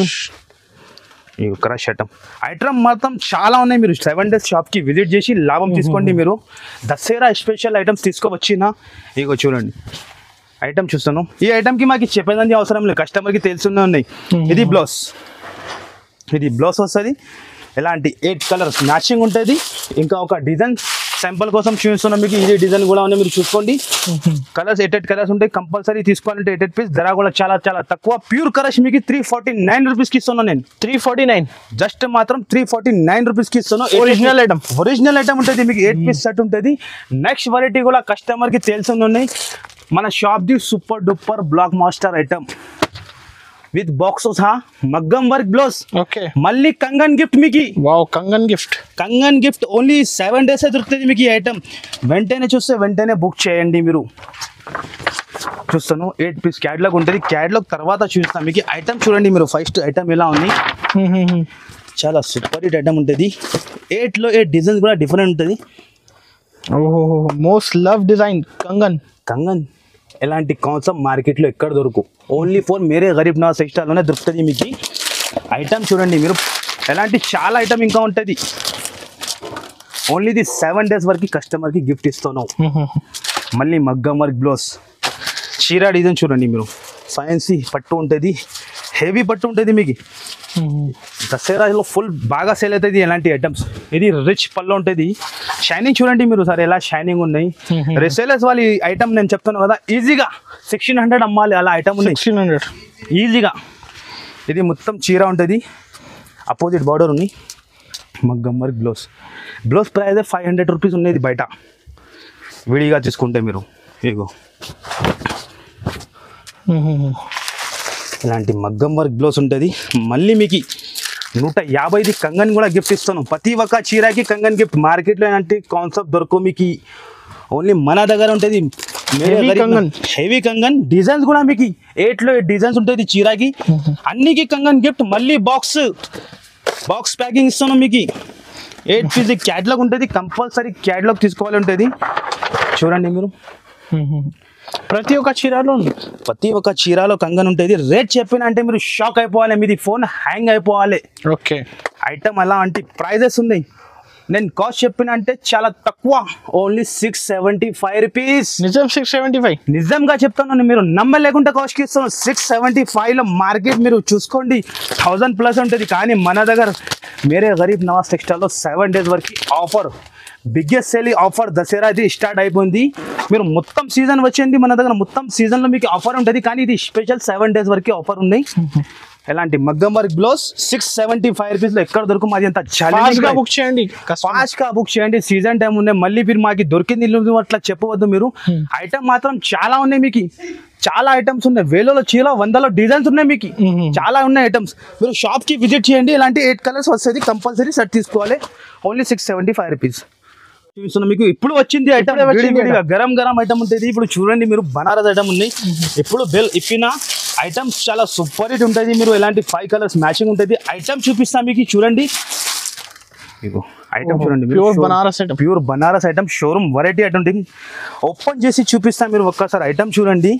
ఈ క్రష్ ఐటమ్ ఐటమ్ మాత్రం చాలా ఉన్నాయి. మీరు సెవెన్ డేస్ షాప్కి విజిట్ చేసి లాభం తీసుకోండి. మీరు దసరా స్పెషల్ ఐటమ్స్ తీసుకోవచ్చినా ఇగో చూడండి ఐటమ్ చూస్తాను. ఈ ఐటమ్కి మాకు చెప్పేదానికి అవసరం లేదు, కస్టమర్కి తెలుసునే ఉన్నాయి. ఇది బ్లౌజ్, ఇది బ్లౌజ్ వస్తుంది. ఎలాంటి ఎయిట్ కలర్స్ మ్యాచింగ్ ఉంటుంది. ఇంకా ఒక డిజైన్ శాంపుల్ కోసం చూపిస్తున్నాం మీకు. ఇది డిజైన్ కూడా ఉన్నాయి. మీరు చూసుకోండి. కలర్స్ ఎయిట్ ఎయిట్ కలర్స్ ఉంటాయి. కంపల్సరీ తీసుకోవాలంటే ఎయిట్ ఎయిట్ పీస్. ధర కూడా చాలా చాలా తక్కువ. ప్యూర్ కలర్స్ మీకు త్రీ ఫార్టీ నైన్ రూపీస్కి ఇస్తున్నాను నేను. త్రీ ఫార్టీ నైన్ జస్ట్ మాత్రం త్రీ ఫార్టీ నైన్ రూపీస్కి ఇస్తాను. ఒరిజినల్ ఐటమ్, ఒరిజినల్ ఐటమ్ ఉంటుంది మీకు. ఎయిట్ పీస్ సెట్ ఉంటుంది. నెక్స్ట్ వెరైటీ కూడా కస్టమర్కి తెలిసి ఉన్నాయి. మన షాప్ది super duper block master item with boxes హా మగ్గం వర్క్ బ్లౌజ్. ఓకే, మళ్ళీ కంగన్ గిఫ్ట్ మీకు. వావ్, కంగన్ గిఫ్ట్. కంగన్ గిఫ్ట్ ఓన్లీ సెవెన్ డేస్ దొరుకుతుంది మీకు ఈ ఐటమ్. వెంటనే చూస్తే వెంటనే బుక్ చేయండి మీరు. చూస్తాను ఎయిట్ పీస్ క్యాట్లాగ్ ఉంటుంది. క్యాట్లాగ్ తర్వాత చూస్తాను మీకు. ఐటమ్ చూడండి మీరు. ఫస్ట్ ఐటమ్ ఎలా ఉంది, చాలా సూపర్ హిట్ ఐటమ్ ఉంటుంది. ఎయిట్లో ఎయిట్ డిజైన్స్ కూడా డిఫరెంట్ ఉంటుంది. ఓహో, మోస్ట్ లవ్ డిజైన్ కంగన్. కంగన్ ఎలాంటి కాన్సెప్ట్ మార్కెట్లో ఎక్కడ దొరుకు. ఓన్లీ ఫోర్ మేరే గరీబ్ నవాజ్ టెక్స్టైల్లోనే దొరుకుతుంది మీకు. ఐటమ్ చూడండి మీరు. ఎలాంటి చాలా ఐటమ్ ఇంకా ఉంటుంది. ఓన్లీ ఇది సెవెన్ డేస్ వరకు కస్టమర్కి గిఫ్ట్ ఇస్తున్నాం. మళ్ళీ మగ్గం వర్క్ బ్లౌజ్. చీర డిజైన్ చూడండి మీరు. ఫ్యాన్సీ పట్టు ఉంటుంది. హెవీ పట్టు ఉంటుంది మీకు. దసరాలో ఫుల్ బాగా సేల్ అవుతుంది ఎలాంటి ఐటమ్స్. ఇది రిచ్ పళ్ళు ఉంటుంది. షైనింగ్ చూడండి మీరు సార్ ఎలా షైనింగ్ ఉన్నాయి. రిసేలర్స్ వాళ్ళ ఐటమ్ నేను చెప్తాను కదా, ఈజీగా సిక్స్టీన్ హండ్రెడ్ అమ్మాలి అలా ఐటమ్ ఉంది. సిక్స్టీన్ హండ్రెడ్ ఈజీగా. ఇది మొత్తం చీర ఉంటుంది, అపోజిట్ బార్డర్ ఉంది, మగ్గం work blouse. Blouse price five hundred rupees ఉన్నది బయట విడిగా తీసుకుంటే మీరు. ఇగో ఇలాంటి మగ్గం వర్క్ బ్లౌజ్ ఉంటుంది. మళ్ళీ మీకు నూట యాభైది కంగన్ కూడా గిఫ్ట్ ఇస్తాను. ప్రతి ఒక్క చీరకి కంగన్ గిఫ్ట్. మార్కెట్లో ఇలాంటి కాన్సెప్ట్ దొరకవు మీకు, ఓన్లీ మన దగ్గర ఉంటుంది. కంగన్ హెవీ కంగన్ డిజైన్స్ కూడా మీకు ఎయిట్లో ఎయిట్ డిజైన్స్ ఉంటుంది చీరకి. అన్నికి కంగన్ గిఫ్ట్. మళ్ళీ బాక్స్ బాక్స్ ప్యాకింగ్ ఇస్తాను మీకు. ఎయిట్ పీస్ క్యాట్లాగ్ ఉంటుంది, కంపల్సరీ క్యాట్లాగ్ తీసుకోవాలి ఉంటుంది. చూడండి మీరు, ప్రతి ఒక్క చీరలో ప్రతి ఒక్క చీరలో కంగన్ ఉంటుంది. రేట్ చెప్పిన అంటే మీరు షాక్ అయిపోవాలి, మీది ఫోన్ హ్యాంగ్ అయిపోవాలి. ఓకే, ఐటమ్ అలా అంటే ప్రైజెస్ ఉన్నాయి. నేను కాస్ట్ చెప్పిన అంటే చాలా తక్కువ, only six seventy five rupees. నిజం సిక్స్ సెవెంటీ ఫైవ్ నిజంగా చెప్తాను, మీరు నమ్మలేకుండా కాస్ట్కి ఇస్తాను. సిక్స్ సెవెంటీ ఫైవ్లో మార్కెట్ మీరు చూసుకోండి థౌజండ్ ప్లస్ ఉంటుంది. కానీ మన దగ్గర మేరే గరీబ్ నవాజ్ టెక్స్టైల్లో సెవెన్ డేస్ వరకు offer, biggest sale offer. Dussehra ఇది స్టార్ట్ అయిపోయింది. మీరు మొత్తం సీజన్ వచ్చింది మన దగ్గర, మొత్తం సీజన్లో మీకు ఆఫర్ ఉంటుంది. కానీ ఇది స్పెషల్ సెవెన్ డేస్ వరకు ఆఫర్ ఉన్నాయి. ఎలాంటి మగ్గం work blouse six seventy five రూపీస్లో ఎక్కడ దొరుకు. అది ఎంత ఛాలెంజ్గా బుక్ చేయండి, ఫాస్ట్గా బుక్ చేయండి. సీజన్ టైం ఉన్నాయి. మళ్ళీ మీరు మాకు దొరికింది ఇల్లు అట్లా చెప్పవద్దు మీరు. ఐటమ్ మాత్రం చాలా ఉన్నాయి మీకు, చాలా ఐటమ్స్ ఉన్నాయి. వేలలో చీల వందలో డిజైన్స్ ఉన్నాయి మీకు, చాలా ఉన్నాయి ఐటమ్స్. మీరు షాప్కి విజిట్ చేయండి. ఇలాంటి ఎయిట్ కలర్స్ వస్తుంది, కంపల్సరీ సెట్ తీసుకోవాలి. Only six seventy five rupees చూపిస్తున్నా మీకు. ఇప్పుడు వచ్చింది ఐటమ్, గరం గరం ఐటమ్ ఉంటుంది. ఇప్పుడు చూడండి మీరు, బనారస్ ఐటమ్ ఉన్నాయి. ఇప్పుడు బెల్ ఇప్పిన ఐటమ్స్ చాలా సూపర్ హిట్ ఉంటుంది. మీరు ఎలాంటి ఫైవ్ కలర్స్ మ్యాచింగ్ ఉంటుంది. ఐటమ్ చూపిస్తాను మీకు, చూడండి. ఇగో ఐటమ్ చూడండి, pure Banaras item, pure Banaras item, showroom variety item ఉంటుంది. ఓపెన్ చేసి చూపిస్తాను మీరు ఒక్కసారి. ఐటమ్ చూడండి,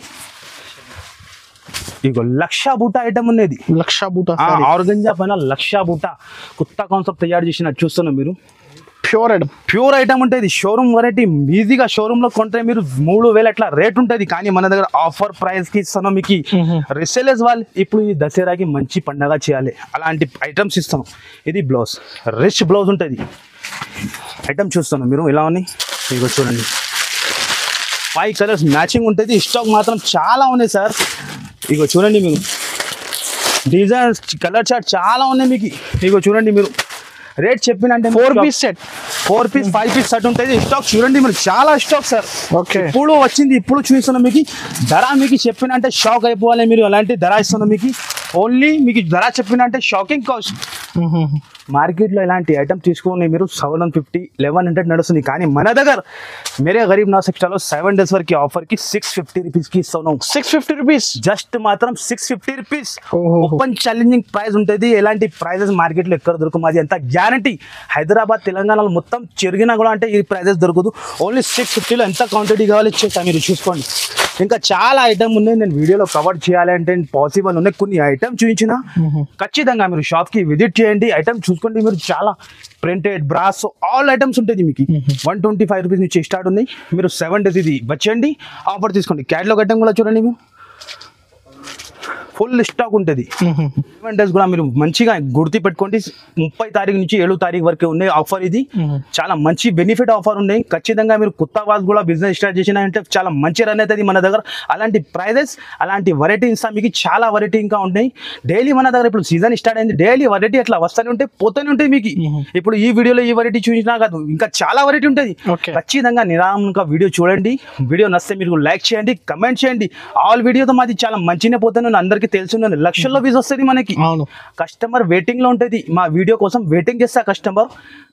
ఇగో లక్ష బూట ఐటమ్ ఉన్నది. లక్ష బూట ఆర్గంజా పైన లక్ష బూట కొత్త కాన్సెప్ట్ తయారు చేసిన చూస్తున్నా మీరు. ప్యూర్ ఐటమ్, ప్యూర్ ఐటమ్ ఉంటుంది. Showroom variety. ఈజీగా షోరూమ్ లో కొంటే మీరు మూడు వేలు అట్లా రేట్ ఉంటుంది. కానీ మన దగ్గర ఆఫర్ ప్రైస్ కి ఇస్తాను మీకు. రిసేలర్స్ వాళ్ళు ఇప్పుడు ఈ దసరాకి మంచి పండగ చేయాలి, అలాంటి ఐటమ్స్ ఇస్తాను. ఇది బ్లౌజ్, రిచ్ బ్లౌజ్ ఉంటుంది. ఐటమ్ చూస్తాను మీరు ఎలా ఉన్నాయి. ఇగో చూడండి, ఫైవ్ కలర్స్ మ్యాచింగ్ ఉంటుంది. స్టాక్ మాత్రం చాలా ఉన్నాయి సార్. ఇగో చూడండి మీరు, డిజైన్స్ కలర్ చార్ట్ చాలా ఉన్నాయి మీకు. ఇగో చూడండి మీరు, రేట్ చెప్పినంటే four piece set, four piece five piece set ఉంటుంది. స్టాక్ చూడండి మీరు, చాలా స్టాక్ సార్. ఓకే, ఇప్పుడు వచ్చింది, ఇప్పుడు చూస్తున్నాం మీకు. ధర మీకు చెప్పినంటే షాక్ అయిపోవాలి మీరు. అలాంటి ధర ఇస్తున్నాం మీకు. ఓన్లీ మీకు ధర చెప్పినంటే షాకింగ్ కాస్ట్. మార్కెట్లో ఇలాంటి ఐటమ్ తీసుకుని మీరు సెవెన్ ఫిఫ్టీ లెవెన్ హండ్రెడ్ నడుస్తుంది. కానీ మన దగ్గర మేరే గరీబ్ నవాజ్ టెక్స్టైల్లో సెవెన్ డేస్ వరకు ఆఫర్కి సిక్స్ ఫిఫ్టీ రూపీస్కి ఇస్తున్నాం. సిక్స్ ఫిఫ్టీ రూపీస్ జస్ట్ మాత్రం six fifty rupees. Open challenging price ఉంటుంది. ఎలాంటి ప్రైజెస్ మార్కెట్లో ఎక్కడ దొరుకు, మాది అంత గ్యారంటీ. హైదరాబాద్ తెలంగాణలో మొత్తం చెరిగినా కూడా అంటే ఈ ప్రైజెస్ దొరకదు. ఓన్లీ సిక్స్ ఫిఫ్టీలో ఎంత క్వాంటిటీ కావాలి ఇచ్చేస్తా, మీరు చూసుకోండి. ఇంకా చాలా ఐటమ్ ఉన్నాయి, నేను వీడియోలో కవర్ చేయాలి అంటే పాసిబుల్ ఉన్నాయి. కొన్ని ఐటమ్ చూపించిన ఖచ్చితంగా మీరు షాప్కి విజిట్ చేయండి. ఐటమ్ చూసుకోండి మీరు. చాలా ప్రింటెడ్ బ్రాస్ ఆల్ ఐటమ్స్ ఉంటుంది మీకు. వన్ ట్వంటీ ఫైవ్ రూపీస్ నుంచి స్టార్ట్ ఉన్నాయి. మీరు సెవెన్ డేస్ ఇది వచ్చేయండి, ఆఫర్ తీసుకోండి. క్యాటలాగ్ ఐటమ్ కూడా చూడండి మీరు, ఫుల్ స్టాక్ ఉంటుంది. సెవెన్ డేస్ కూడా మీరు మంచిగా గుర్తు పెట్టుకోండి. ముప్పై తారీఖు నుంచి ఏడు తారీఖు వరకు ఉన్నాయి ఆఫర్. ఇది చాలా మంచి బెనిఫిట్ ఆఫర్ ఉన్నాయి. ఖచ్చితంగా మీరు కొత్త వాళ్ళు కూడా బిజినెస్ స్టార్ట్ చేసిన అంటే చాలా మంచి రన్ అవుతుంది మన దగ్గర. అలాంటి ప్రైజెస్, అలాంటి వెరైటీ ఇస్తా మీకు. చాలా వెరైటీ ఇంకా ఉన్నాయి డైలీ మన దగ్గర. ఇప్పుడు సీజన్ స్టార్ట్ అయింది, డైలీ వెరైటీ అట్లా వస్తూనే ఉంటాయి, పోతూనే ఉంటాయి మీకు. ఇప్పుడు ఈ వీడియోలో ఈ వెరైటీ చూసినా కాదు, ఇంకా చాలా వెరైటీ ఉంటుంది. ఖచ్చితంగా నిరామంగా వీడియో చూడండి. వీడియో నచ్చితే మీరు లైక్ చేయండి, కమెంట్ చేయండి. ఆల్ వీడియోతో మాది చాలా మంచినే పోతాను, అందరికీ తెలుసు. లక్షల్లో వీజ్ వస్తుంది మనకి. కస్టమర్ వెయిటింగ్ లో ఉంటుంది. మా వీడియో కోసం వెయిటింగ్ చేస్తా కస్టమర్.